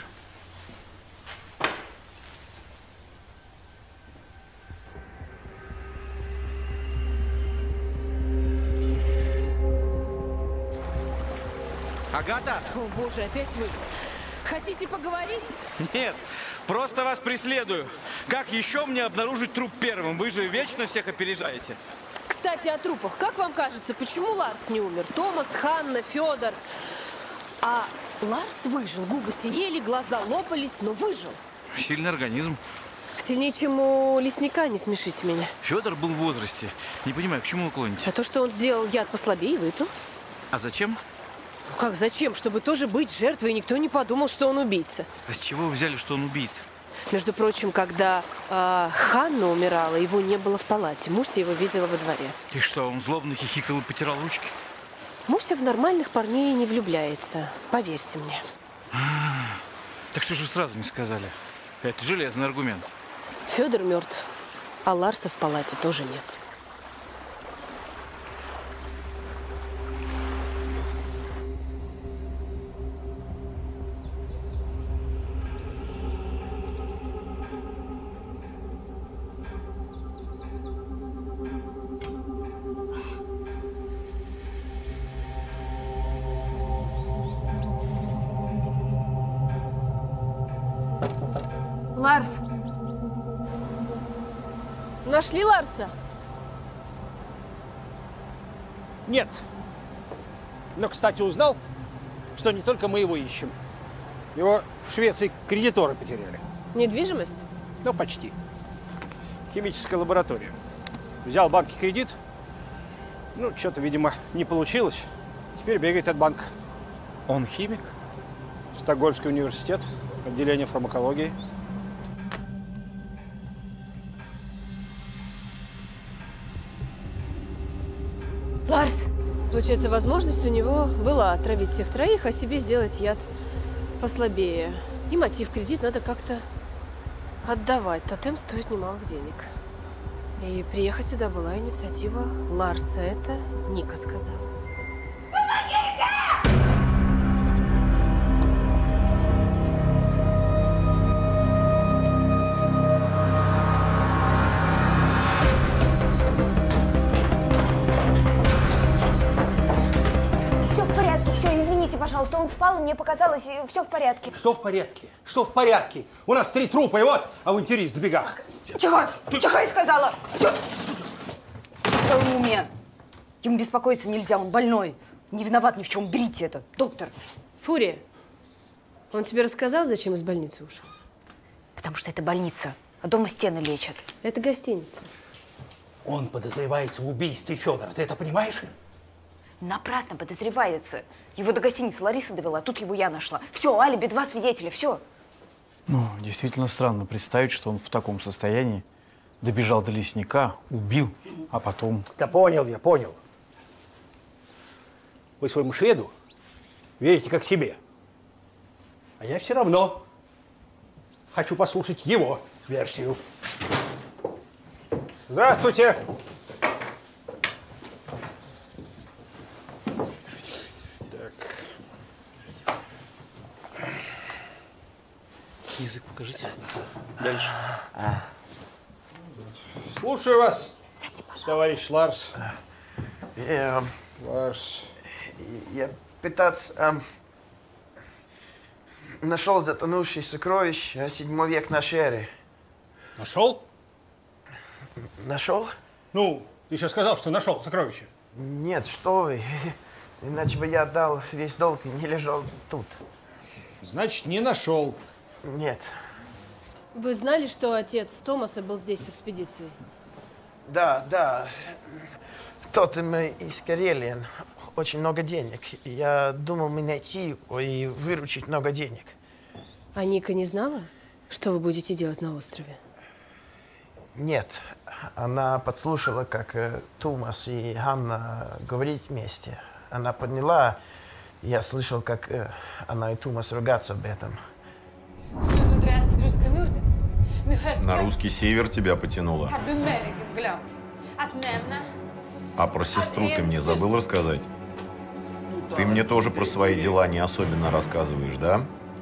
Агата! О, боже, опять вы? Хотите поговорить? Нет, просто вас преследую. Как еще мне обнаружить труп первым? Вы же вечно всех опережаете. Кстати, о трупах. Как вам кажется, почему Ларс не умер? Томас, Ханна, Федор. А Ларс выжил. Губы сияли, глаза лопались, но выжил. Сильный организм. Сильнее, чем у лесника, не смешите меня. Федор был в возрасте. Не понимаю, к чему вы клоните? А то, что он сделал яд послабее и выпил. А зачем? Ну как зачем? Чтобы тоже быть жертвой, и никто не подумал, что он убийца. А с чего вы взяли, что он убийца? Между прочим, когда э, Ханна умирала, его не было в палате. Муся его видела во дворе. И что, он злобно хихикал и потирал ручки? Муся в нормальных парней не влюбляется. Поверьте мне. Так что же вы сразу не сказали? Это железный аргумент. Федор мертв, а Ларса в палате тоже нет. Ларс! Нашли Ларса? Нет. Но, кстати, узнал, что не только мы его ищем. Его в Швеции кредиторы потеряли. Недвижимость? Ну, почти. Химическая лаборатория. Взял в банке кредит. Ну, что-то, видимо, не получилось. Теперь бегает от банка. Он химик? Стокгольмский университет, отделение фармакологии. Ларс! Получается, возможность у него была отравить всех троих, а себе сделать яд послабее. И мотив кредит надо как-то отдавать. Тотем стоит немалых денег. И приехать сюда была инициатива Ларса. Это Ника сказала. Пожалуйста, он спал, и мне показалось, и все в порядке. Что в порядке? Что в порядке? У нас три трупа, и вот авантюрист в бегах. Тихо! Ты... Тихо, я сказала! Все. В своем уме. Ему беспокоиться нельзя, он больной. Не виноват ни в чем, берите это, доктор. Фурия, он тебе рассказал, зачем из больницы ушел? Потому что это больница, а дома стены лечат. Это гостиница. Он подозревается в убийстве Федора, ты это понимаешь? Напрасно подозревается. Его до гостиницы Лариса довела, тут его я нашла. Все, алиби, два свидетеля, все. Ну, действительно странно представить, что он в таком состоянии добежал до лесника, убил, а потом… Да понял я, понял. Вы своему шведу верите как себе. А я все равно хочу послушать его версию. Здравствуйте! Язык покажите. Дальше. Слушаю вас, товарищ Ларс. Я, Ларс. Я пытаться эм, нашел затонувшие сокровища седьмой век нашей эры. Нашел? Нашел? Ну, ты еще сказал, что нашел сокровища. Нет, что вы. Иначе бы я отдал весь долг и не лежал тут. Значит, не нашел. Нет. Вы знали, что отец Томаса был здесь с экспедицией? Да, да. Тот им из Карелии. Очень много денег. Я думал, мы найти его и выручить много денег. А Ника не знала, что вы будете делать на острове? Нет. Она подслушала, как э, Томас и Ганна говорят вместе. Она подняла, я слышал, как э, она и Томас ругаются об этом. На русский север тебя потянуло. А про сестру ты мне забыл рассказать? Ты мне тоже про свои дела не особенно рассказываешь, да?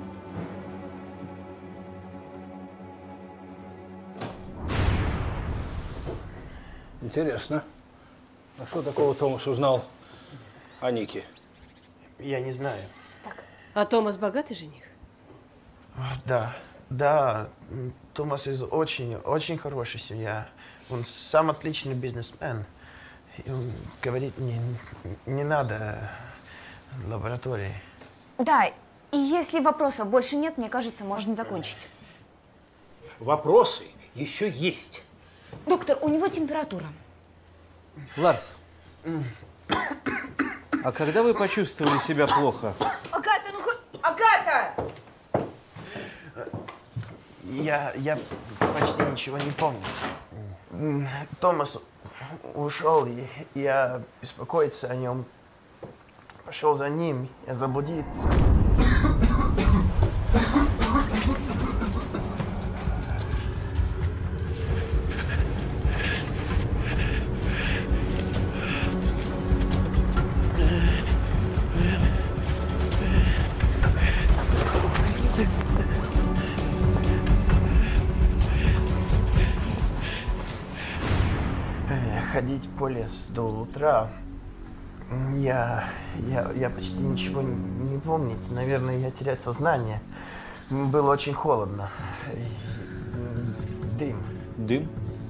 Интересно. А что такого Томас узнал о Нике? Я не знаю. А Томас богатый жених? Да, да. Томас из очень, очень хорошей семьи. Он сам отличный бизнесмен. И он говорит, не, не надо лаборатории. Да, и если вопросов больше нет, мне кажется, можно закончить. Вопросы еще есть. Доктор, у него температура. Ларс, а когда вы почувствовали себя плохо? Агата, ну хоть… Агата! Я, я почти ничего не помню. Томас ушел, и я беспокоиться о нем. Пошел за ним, я заблудиться. Ходить по лесу до утра. Я, я, я почти ничего не, не помню. Наверное, я теряю сознание. Было очень холодно. Дым. Дым?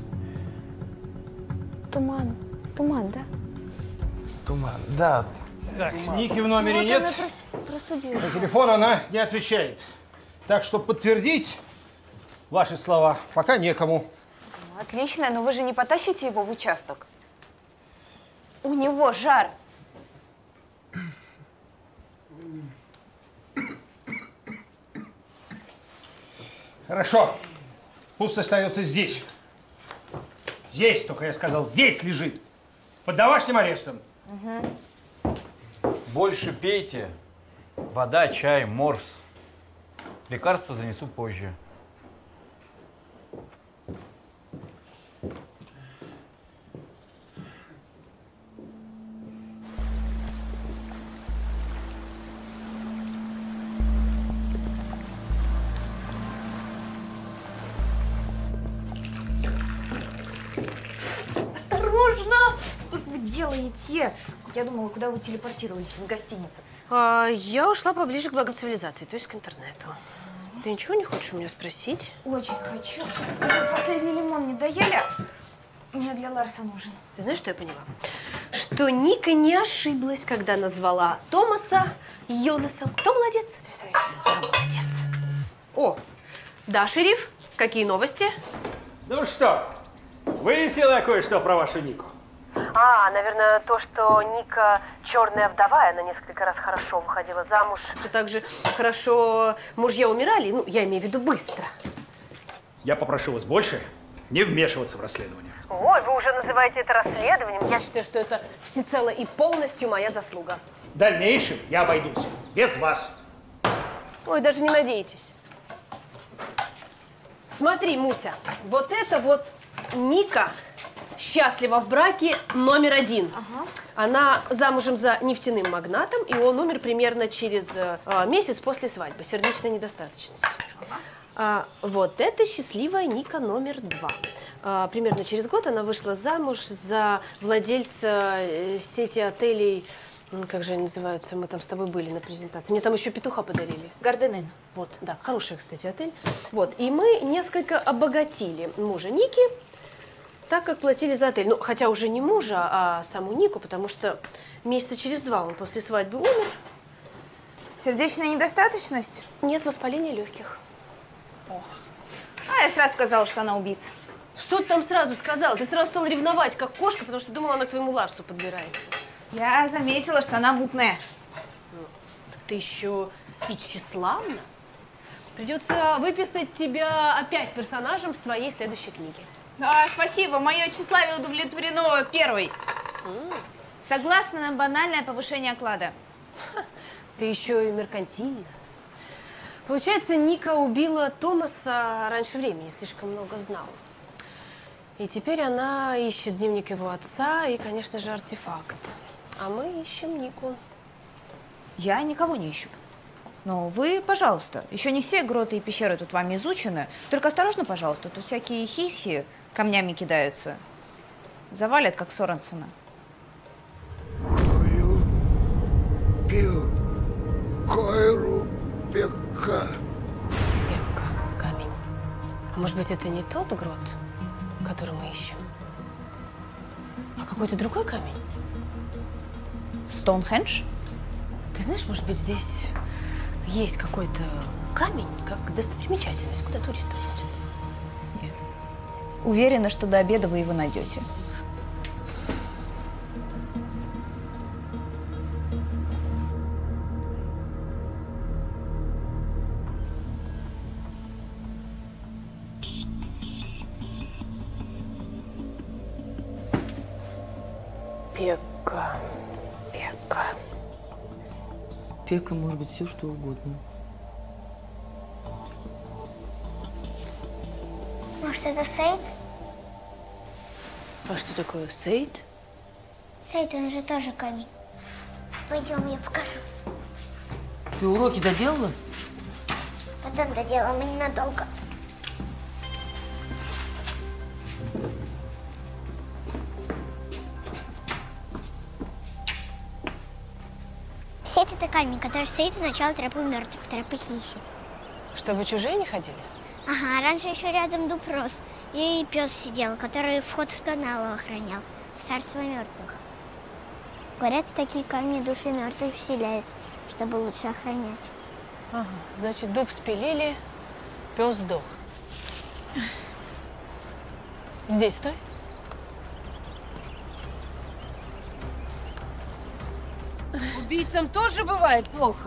Туман. Туман, да? Туман, да. Так, туман. Ники в номере Вот нет. она просто простудилась. На телефон она не отвечает. Так что подтвердить ваши слова пока некому. Отлично, но вы же не потащите его в участок. У него жар. Хорошо. Пусть остается здесь. Здесь, только я сказал, здесь лежит. Под домашним арестом. Угу. Больше пейте. Вода, чай, морс. Лекарства занесу позже. Осторожно! Что вы делаете? Я думала, куда вы телепортировались из гостиницы. А, я ушла поближе к благам цивилизации, то есть к интернету. Ты ничего не хочешь у меня спросить? Очень хочу. Вы последний лимон не доели? Мне для Ларса нужен. Ты знаешь, что я поняла? Что Ника не ошиблась, когда назвала Томаса Йонасом. Кто молодец? Я молодец. О, да, шериф, какие новости? Ну что, выяснила я кое-что про вашу Нику. А, наверное, то, что Ника черная вдова, и она несколько раз хорошо выходила замуж. Что также хорошо мужья умирали, ну, я имею в виду быстро. Я попрошу вас больше не вмешиваться в расследование. Ой, вы уже называете это расследованием. Я считаю, что это всецело и полностью моя заслуга. В дальнейшем я обойдусь без вас. Ой, даже не надейтесь. Смотри, Муся, вот это вот Ника счастлива в браке номер один. Ага. Она замужем за нефтяным магнатом, и он умер примерно через э, месяц после свадьбы. Сердечная недостаточность. Ага. А, вот это счастливая Ника номер два. А, примерно через год она вышла замуж за владельца э, сети отелей. Как же они называются? Мы там с тобой были на презентации. Мне там еще петуха подарили. Гарден Инн. Вот, да, хороший, кстати, отель. Вот, и мы несколько обогатили мужа Ники, так как платили за отель. Ну, хотя уже не мужа, а саму Нику, потому что месяца через два он после свадьбы умер. Сердечная недостаточность? Нет, воспаления легких. О. А я сразу сказала, что она убийца. Что ты там сразу сказала? Ты сразу стала ревновать, как кошка, потому что думала, она к твоему Ларсу подбирается. Я заметила, что она мутная. Ну, так ты еще и тщеславна. Придется выписать тебя опять персонажем в своей следующей книге. Да, спасибо, мое тщеславие удовлетворено первой. Mm. Согласна на банальное повышение оклада. Ха, ты еще и меркантильна. Получается, Ника убила Томаса раньше времени, слишком много знала. И теперь она ищет дневник его отца и, конечно же, артефакт. А мы ищем Нику. Я никого не ищу. Но вы, пожалуйста, еще не все гроты и пещеры тут вами изучены. Только осторожно, пожалуйста, тут всякие хиси камнями кидаются. Завалят, как Соренсона. Кою, пил, койру, пека. Пека, камень. А может быть, это не тот грот, который мы ищем, а какой-то другой камень? Стоунхендж? Ты знаешь, может быть, здесь есть какой-то камень, как достопримечательность, куда туристы ходят? Нет. Уверена, что до обеда вы его найдете. Пека, пека. Пека может быть все, что угодно. Может, это Сейд? А что такое Сейд? Сейд, он же тоже камень. Пойдем, я покажу. Ты уроки доделала? Потом доделаем, и ненадолго. Сейд — это камень, который стоит у начала тропы мертвых, тропы Хиси. Чтобы чужие не ходили? Ага, раньше еще рядом дуб рос. И пес сидел, который вход в тоннел охранял. В царство мертвых. Говорят, такие камни души мертвых вселяются, чтобы лучше охранять. Ага, значит, дуб спилили, пес сдох. Здесь стой. Убийцам тоже бывает плохо.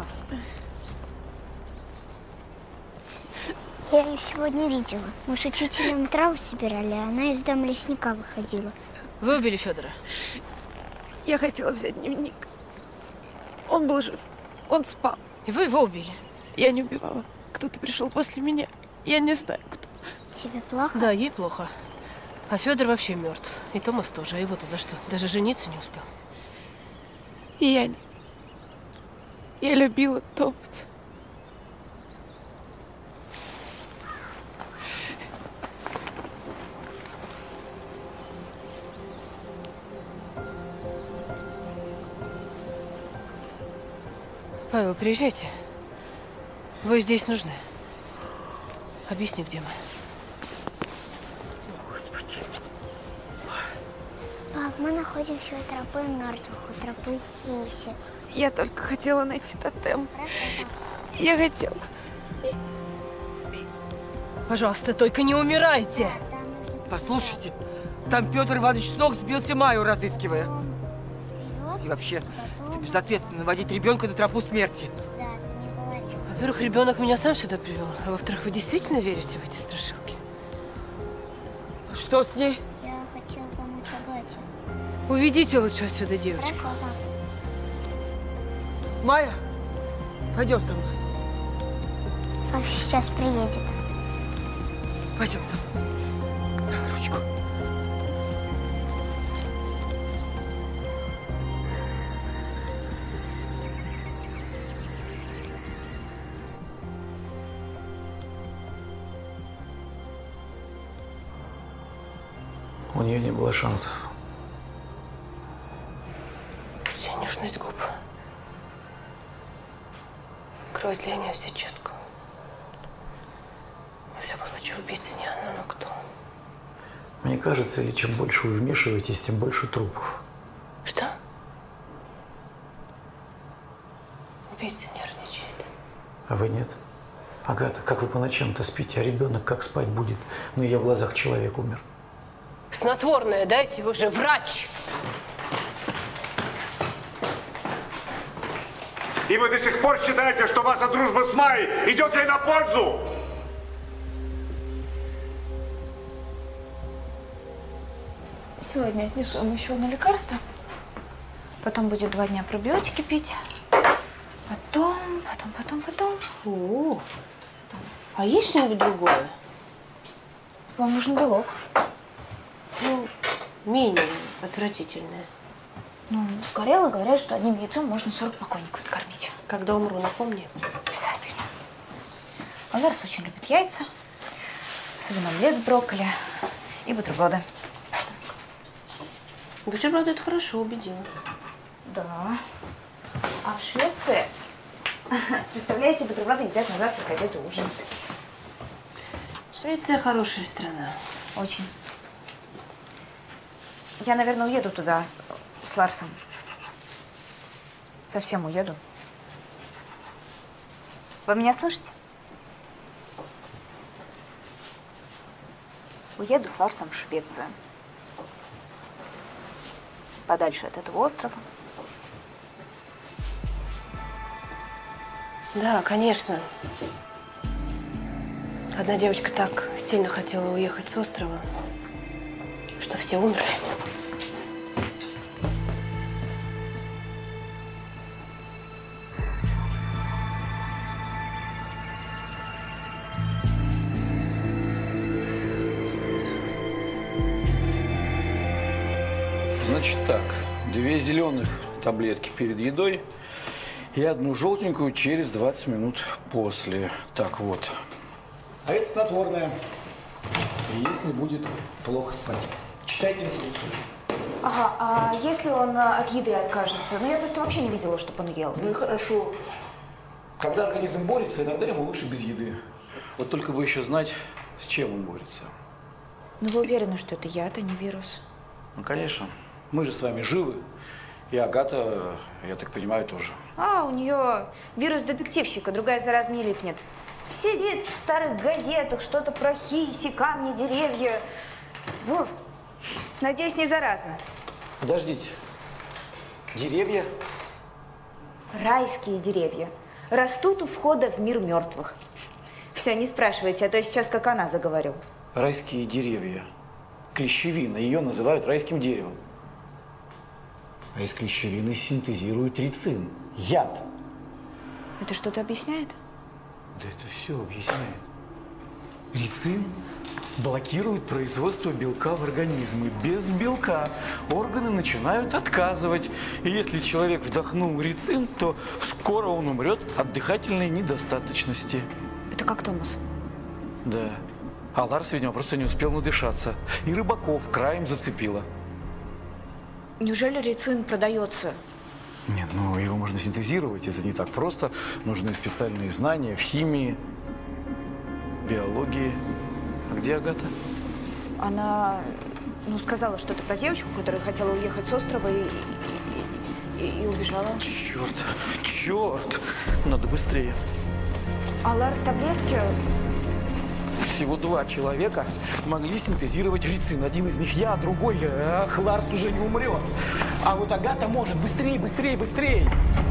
Я ее сегодня видела. Мы с учителем траву собирали, а она из дома лесника выходила. Вы убили Федора? Я хотела взять дневник. Он был жив. Он спал. И вы его убили? Я не убивала. Кто-то пришел после меня. Я не знаю, кто. Тебе плохо? Да, ей плохо. А Федор вообще мертв. И Томас тоже. А его-то за что? Даже жениться не успел. И я не... Я любила Томаса. Павел, приезжайте. Вы здесь нужны. Объясни, где мы. Господи. Пап, мы находимся у тропы мертвых, у тропы Хиси. Я только хотела найти тотем. Я хотела. Пожалуйста, только не умирайте. Послушайте, там Петр Иванович с ног сбился, Маю разыскивая. И вообще, это безответственно водить ребенка на тропу смерти. Во-первых, ребенок меня сам сюда привел. А во-вторых, вы действительно верите в эти страшилки? Что с ней? Я хотела помочь Агате. Уведите лучше отсюда девочку. Майя, пойдем со мной. Папа сейчас приедет. Пойдем со мной. Давай ручку. У нее не было шансов. Синюшность губ. Кровоизлияние все четко. Во всяком случае, убийца не она, но кто? Мне кажется, или чем больше вы вмешиваетесь, тем больше трупов. Что? Убийца нервничает. А вы нет? Агата, как вы по ночам-то спите, а ребенок как спать будет? На ее глазах человек умер. Снотворное дайте, вы же врач! И вы до сих пор считаете, что ваша дружба с Майей идет ей на пользу? Сегодня отнесу ему еще одно лекарство. Потом будет два дня пробиотики пить. Потом, потом, потом, потом. О, а есть что-нибудь другое? Вам нужен белок. Ну, менее отвратительное. Ну, горело говорят, что одним яйцом можно сорок покойников откормить. Когда умру, напомни. Обязательно. А Ларс очень любит яйца. Особенно омлет с брокколи и бутерброды. Бутерброды – это хорошо, убедила. Да. А в Швеции, представляете, бутерброды едят на завтрак, обед и ужин. Швеция хорошая страна. Очень. Я, наверное, уеду туда с Ларсом. Совсем уеду. Вы меня слышите? Уеду с Ларсом в Швецию. Подальше от этого острова. Да, конечно. Одна девочка так сильно хотела уехать с острова, что все умерли. Значит так, две зеленых таблетки перед едой и одну желтенькую через двадцать минут после. Так вот. А это снотворное. Если будет плохо спать. Читайте инструкцию. Ага, а если он от еды откажется? Ну, я просто вообще не видела, чтобы он ел. Ну и хорошо. Когда организм борется, иногда ему лучше без еды. Вот только бы еще знать, с чем он борется. Ну вы уверены, что это яд, а не вирус? Ну, конечно. Мы же с вами живы. И Агата, я так понимаю, тоже. А, у нее вирус детективщика, другая зараза не липнет. Сидит в старых газетах, что-то про хиси, камни, деревья. Вов, надеюсь, не заразно. Подождите. Деревья? Райские деревья. Растут у входа в мир мертвых. Все, не спрашивайте, а то я сейчас как она заговорю. Райские деревья. Клещевина. Ее называют райским деревом. А из клещевины синтезируют рицин. Яд. Это что-то объясняет? Да это все объясняет. Рицин блокирует производство белка в организме. Без белка органы начинают отказывать. И если человек вдохнул рицин, то скоро он умрет от дыхательной недостаточности. Это как Томас? Да. А Ларс, видимо, просто не успел надышаться. И рыбаков краем зацепило. Неужели рицин продается? Нет, ну его можно синтезировать. Это не так просто. Нужны специальные знания в химии, биологии. А где Агата? Она, ну, сказала что-то про девочку, которая хотела уехать с острова и, и, и, и убежала. Черт, черт! Надо быстрее. А Ларс таблетки? Всего два человека могли синтезировать рицин. Один из них я, а другой, ах, Ларс уже не умрет. А вот Агата может. Быстрее, быстрее, быстрее!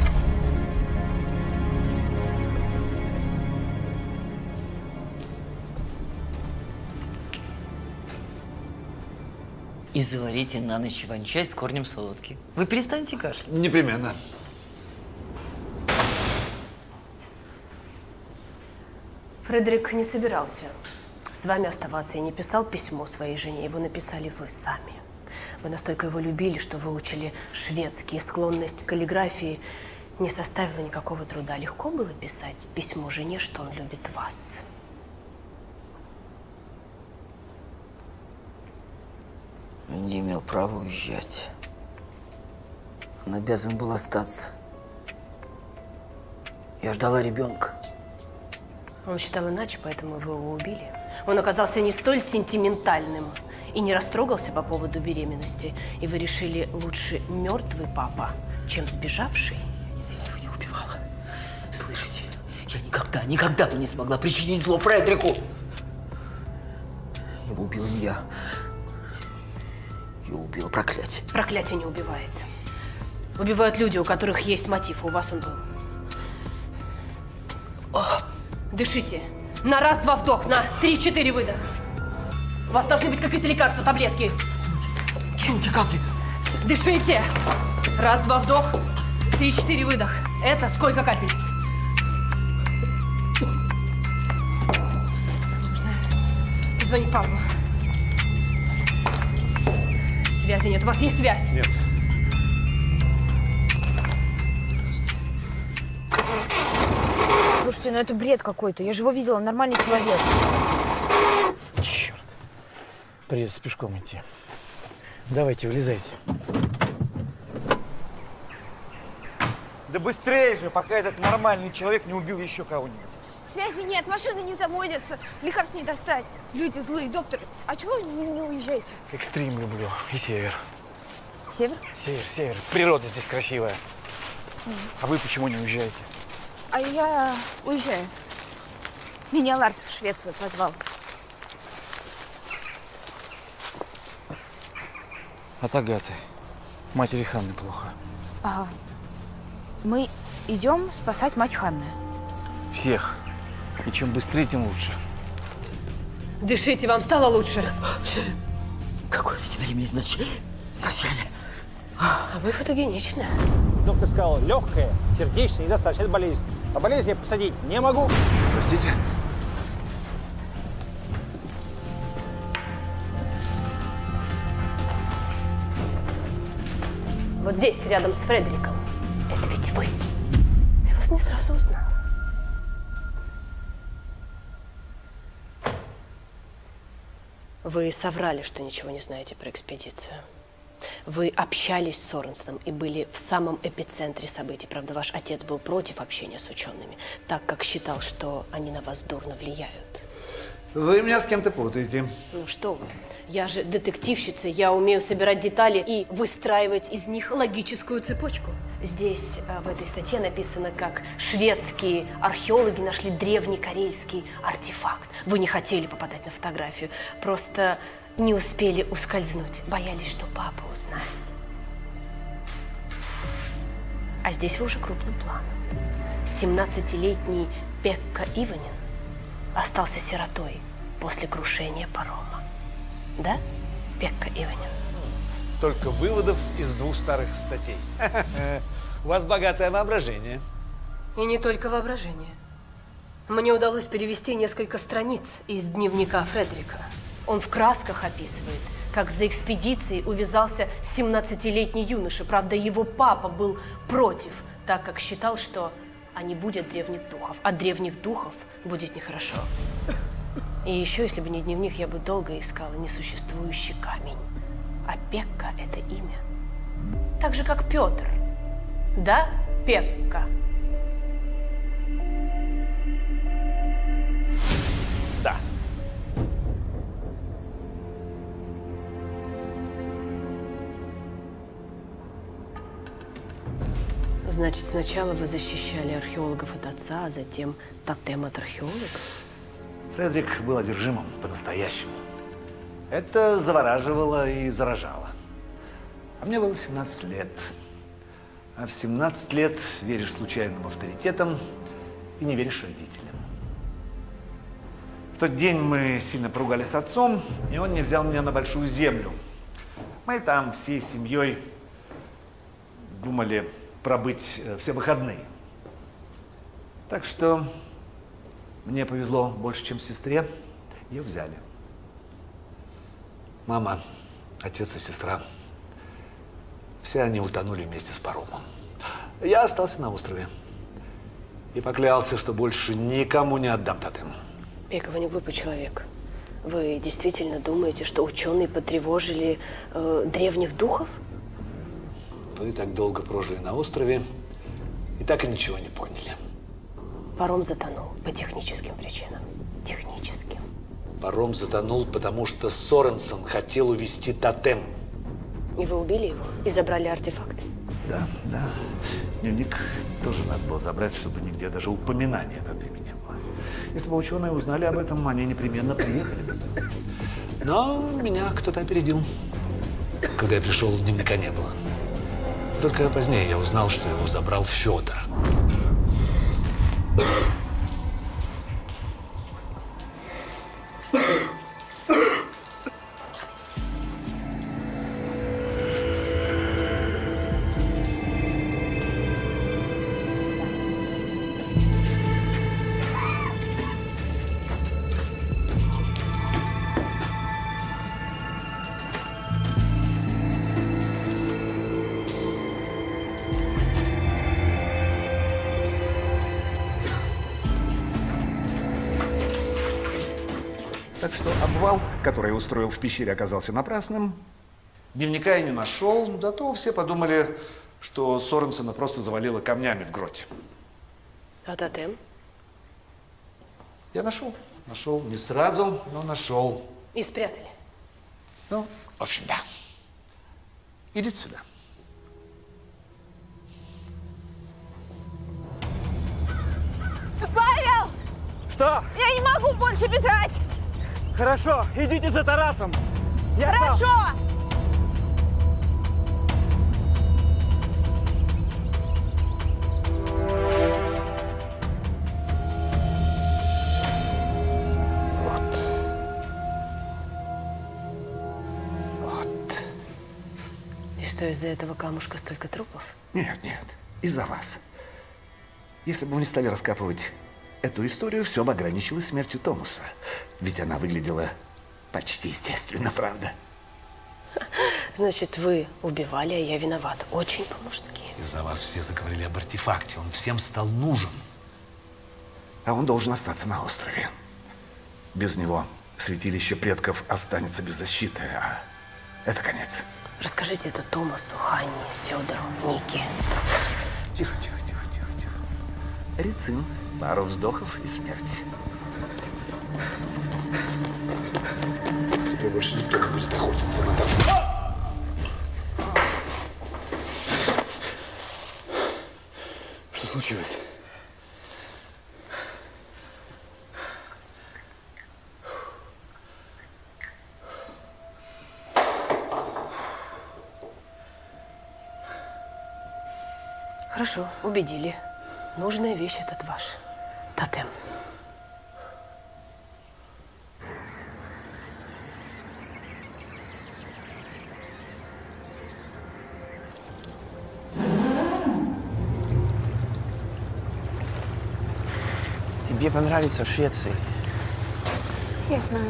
И заварите на ночь иван-чай с корнем солодки. Вы перестанете кашлять? Непременно. Фредерик не собирался с вами оставаться и не писал письмо своей жене. Его написали вы сами. Вы настолько его любили, что выучили шведский. Склонность к каллиграфии не составила никакого труда. Легко было писать письмо жене, что он любит вас. Он не имел права уезжать. Он обязан был остаться. Я ждала ребенка. Он считал иначе, поэтому вы его убили. Он оказался не столь сентиментальным и не растрогался по поводу беременности. И вы решили, лучше мертвый папа, чем сбежавший? Я его не убивала. Слышите? Я никогда, никогда бы не смогла причинить зло Фредерику. Его убила не я. Его убило проклятие. Проклятие не убивает. Убивают люди, у которых есть мотив. У вас он был. О! Дышите. На раз-два вдох, на три-четыре выдох. У вас должны быть какие-то лекарства, таблетки. Руки, капли. Дышите. Раз-два вдох, три-четыре выдох. Это сколько капель? Нужно позвонить Павлу. Связи нет. У вас есть связь? Нет. Слушайте, ну это бред какой-то. Я же его видела, нормальный человек. Черт. Придется пешком идти. Давайте, влезайте. Да быстрее же, пока этот нормальный человек не убил еще кого-нибудь. Связи нет, машины не заводятся, лекарств не достать. Люди злые, доктор. А чего вы не, не уезжаете? Экстрим люблю. И север. Север? Север, север. Природа здесь красивая. Mm. А вы почему не уезжаете? А я уезжаю. Меня Ларс в Швецию позвал. От Агаты. Матери Ханны плохо. Ага. Мы идем спасать мать Ханны. Всех. И чем быстрее, тем лучше. Дышите, вам стало лучше. Какое это теперь имеет значение? Состояние. А вы фотогеничны. Доктор сказал, легкая, сердечная недостаточная болезнь. А болезнь я посадить не могу. Простите. Вот здесь, рядом с Фредериком. Это ведь вы. Я вас не сразу узнала. Вы соврали, что ничего не знаете про экспедицию. Вы общались с Соренсоном и были в самом эпицентре событий. Правда, ваш отец был против общения с учеными, так как считал, что они на вас дурно влияют. Вы меня с кем-то путаете. Ну что вы, я же детективщица, я умею собирать детали и выстраивать из них логическую цепочку. Здесь, в этой статье написано, как шведские археологи нашли древний карельский артефакт. Вы не хотели попадать на фотографию, просто не успели ускользнуть, боялись, что папа узнает. А здесь вы уже крупным планом. семнадцатилетний Пекка Иванин остался сиротой после крушения парома. Да, Пекка Иванин? Столько выводов из двух старых статей. У вас богатое воображение. И не только воображение. Мне удалось перевести несколько страниц из дневника Фредерика. Он в красках описывает, как за экспедицией увязался семнадцатилетний юноша. Правда, его папа был против, так как считал, что они будут древних духов. А древних духов будет нехорошо. И еще, если бы не дневник, я бы долго искала несуществующий камень. А Пекка – это имя. Так же, как Петр. Да, Пекка? Да. Значит, сначала вы защищали археологов от отца, а затем тотем от археологов? Фредерик был одержимым по-настоящему. Это завораживало и заражало. А мне было семнадцать лет. А в семнадцать лет веришь случайным авторитетам и не веришь родителям. В тот день мы сильно поругались с отцом, и он не взял меня на большую землю. Мы там всей семьей думали пробыть все выходные. Так что мне повезло больше, чем сестре. Ее взяли. Мама, отец и сестра. Все они утонули вместе с паромом. Я остался на острове. И поклялся, что больше никому не отдам тотем. Пека, вы не глупый человек. Вы действительно думаете, что ученые потревожили э, древних духов? Вы так долго прожили на острове и так и ничего не поняли. Паром затонул по техническим причинам. Техническим. Паром затонул, потому что Соренсон хотел увезти тотем. И вы убили его и забрали артефакт? Да, да. Дневник тоже надо было забрать, чтобы нигде даже упоминания тотема не было. Если бы ученые узнали об этом, они непременно приехали бы. Но меня кто-то опередил. Когда я пришел, дневника не было. Только позднее я узнал, что его забрал Федор. Так что обвал, который я устроил в пещере, оказался напрасным. Дневника я не нашел, зато все подумали, что Соренсона просто завалило камнями в гроте. А тотем? Я нашел. Нашел не сразу, но нашел. И спрятали? Ну, в общем, да. Идите сюда. Павел! Что? Я не могу больше бежать! Хорошо, идите за Тарасом. Я Хорошо! сам. Вот. Вот. И что, из-за этого камушка столько трупов? Нет, нет, из-за вас. Если бы мы не стали раскапывать эту историю, все бы ограничилось смертью Томаса. Ведь она выглядела почти естественно, правда? Значит, вы убивали, а я виновата. Очень по-мужски. Из-за вас все заговорили об артефакте. Он всем стал нужен. А он должен остаться на острове. Без него святилище предков останется без защиты, а это конец. Расскажите это Томасу, Ханне, Федору, Нике. Тихо, тихо, тихо, тихо, тихо. Рицин, пару вздохов и смерть. Тебе больше никто не будет охотиться на тобой. Что случилось? Хорошо, убедили. Нужная вещь этот ваш тотем. Тебе понравится в Швеции. Я знаю.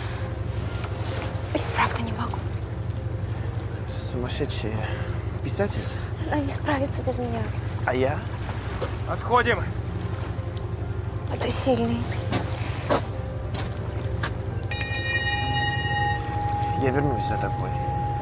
Я правда не могу. Сумасшедший писатель. Она не справится без меня. А я? Отходим. Это сильный. Я вернусь за тобой.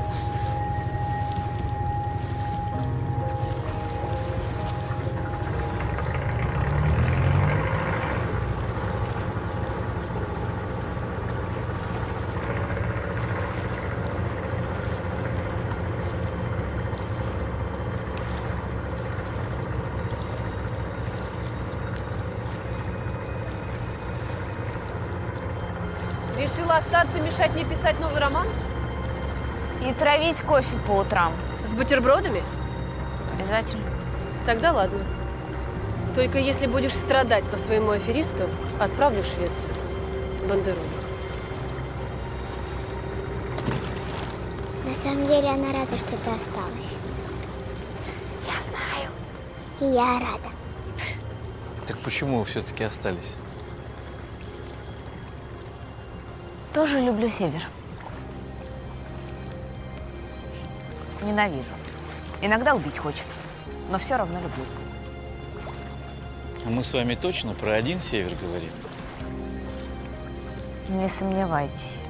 Решила остаться, мешать мне писать новый роман? И травить кофе по утрам. С бутербродами? Обязательно. Тогда ладно. Только если будешь страдать по своему аферисту, отправлю в Швецию. Бандероль. На самом деле она рада, что ты осталась. Я знаю. И я рада. Так почему вы все-таки остались? Тоже люблю север. Ненавижу. Иногда убить хочется, но все равно люблю. А мы с вами точно про один север говорим? Не сомневайтесь.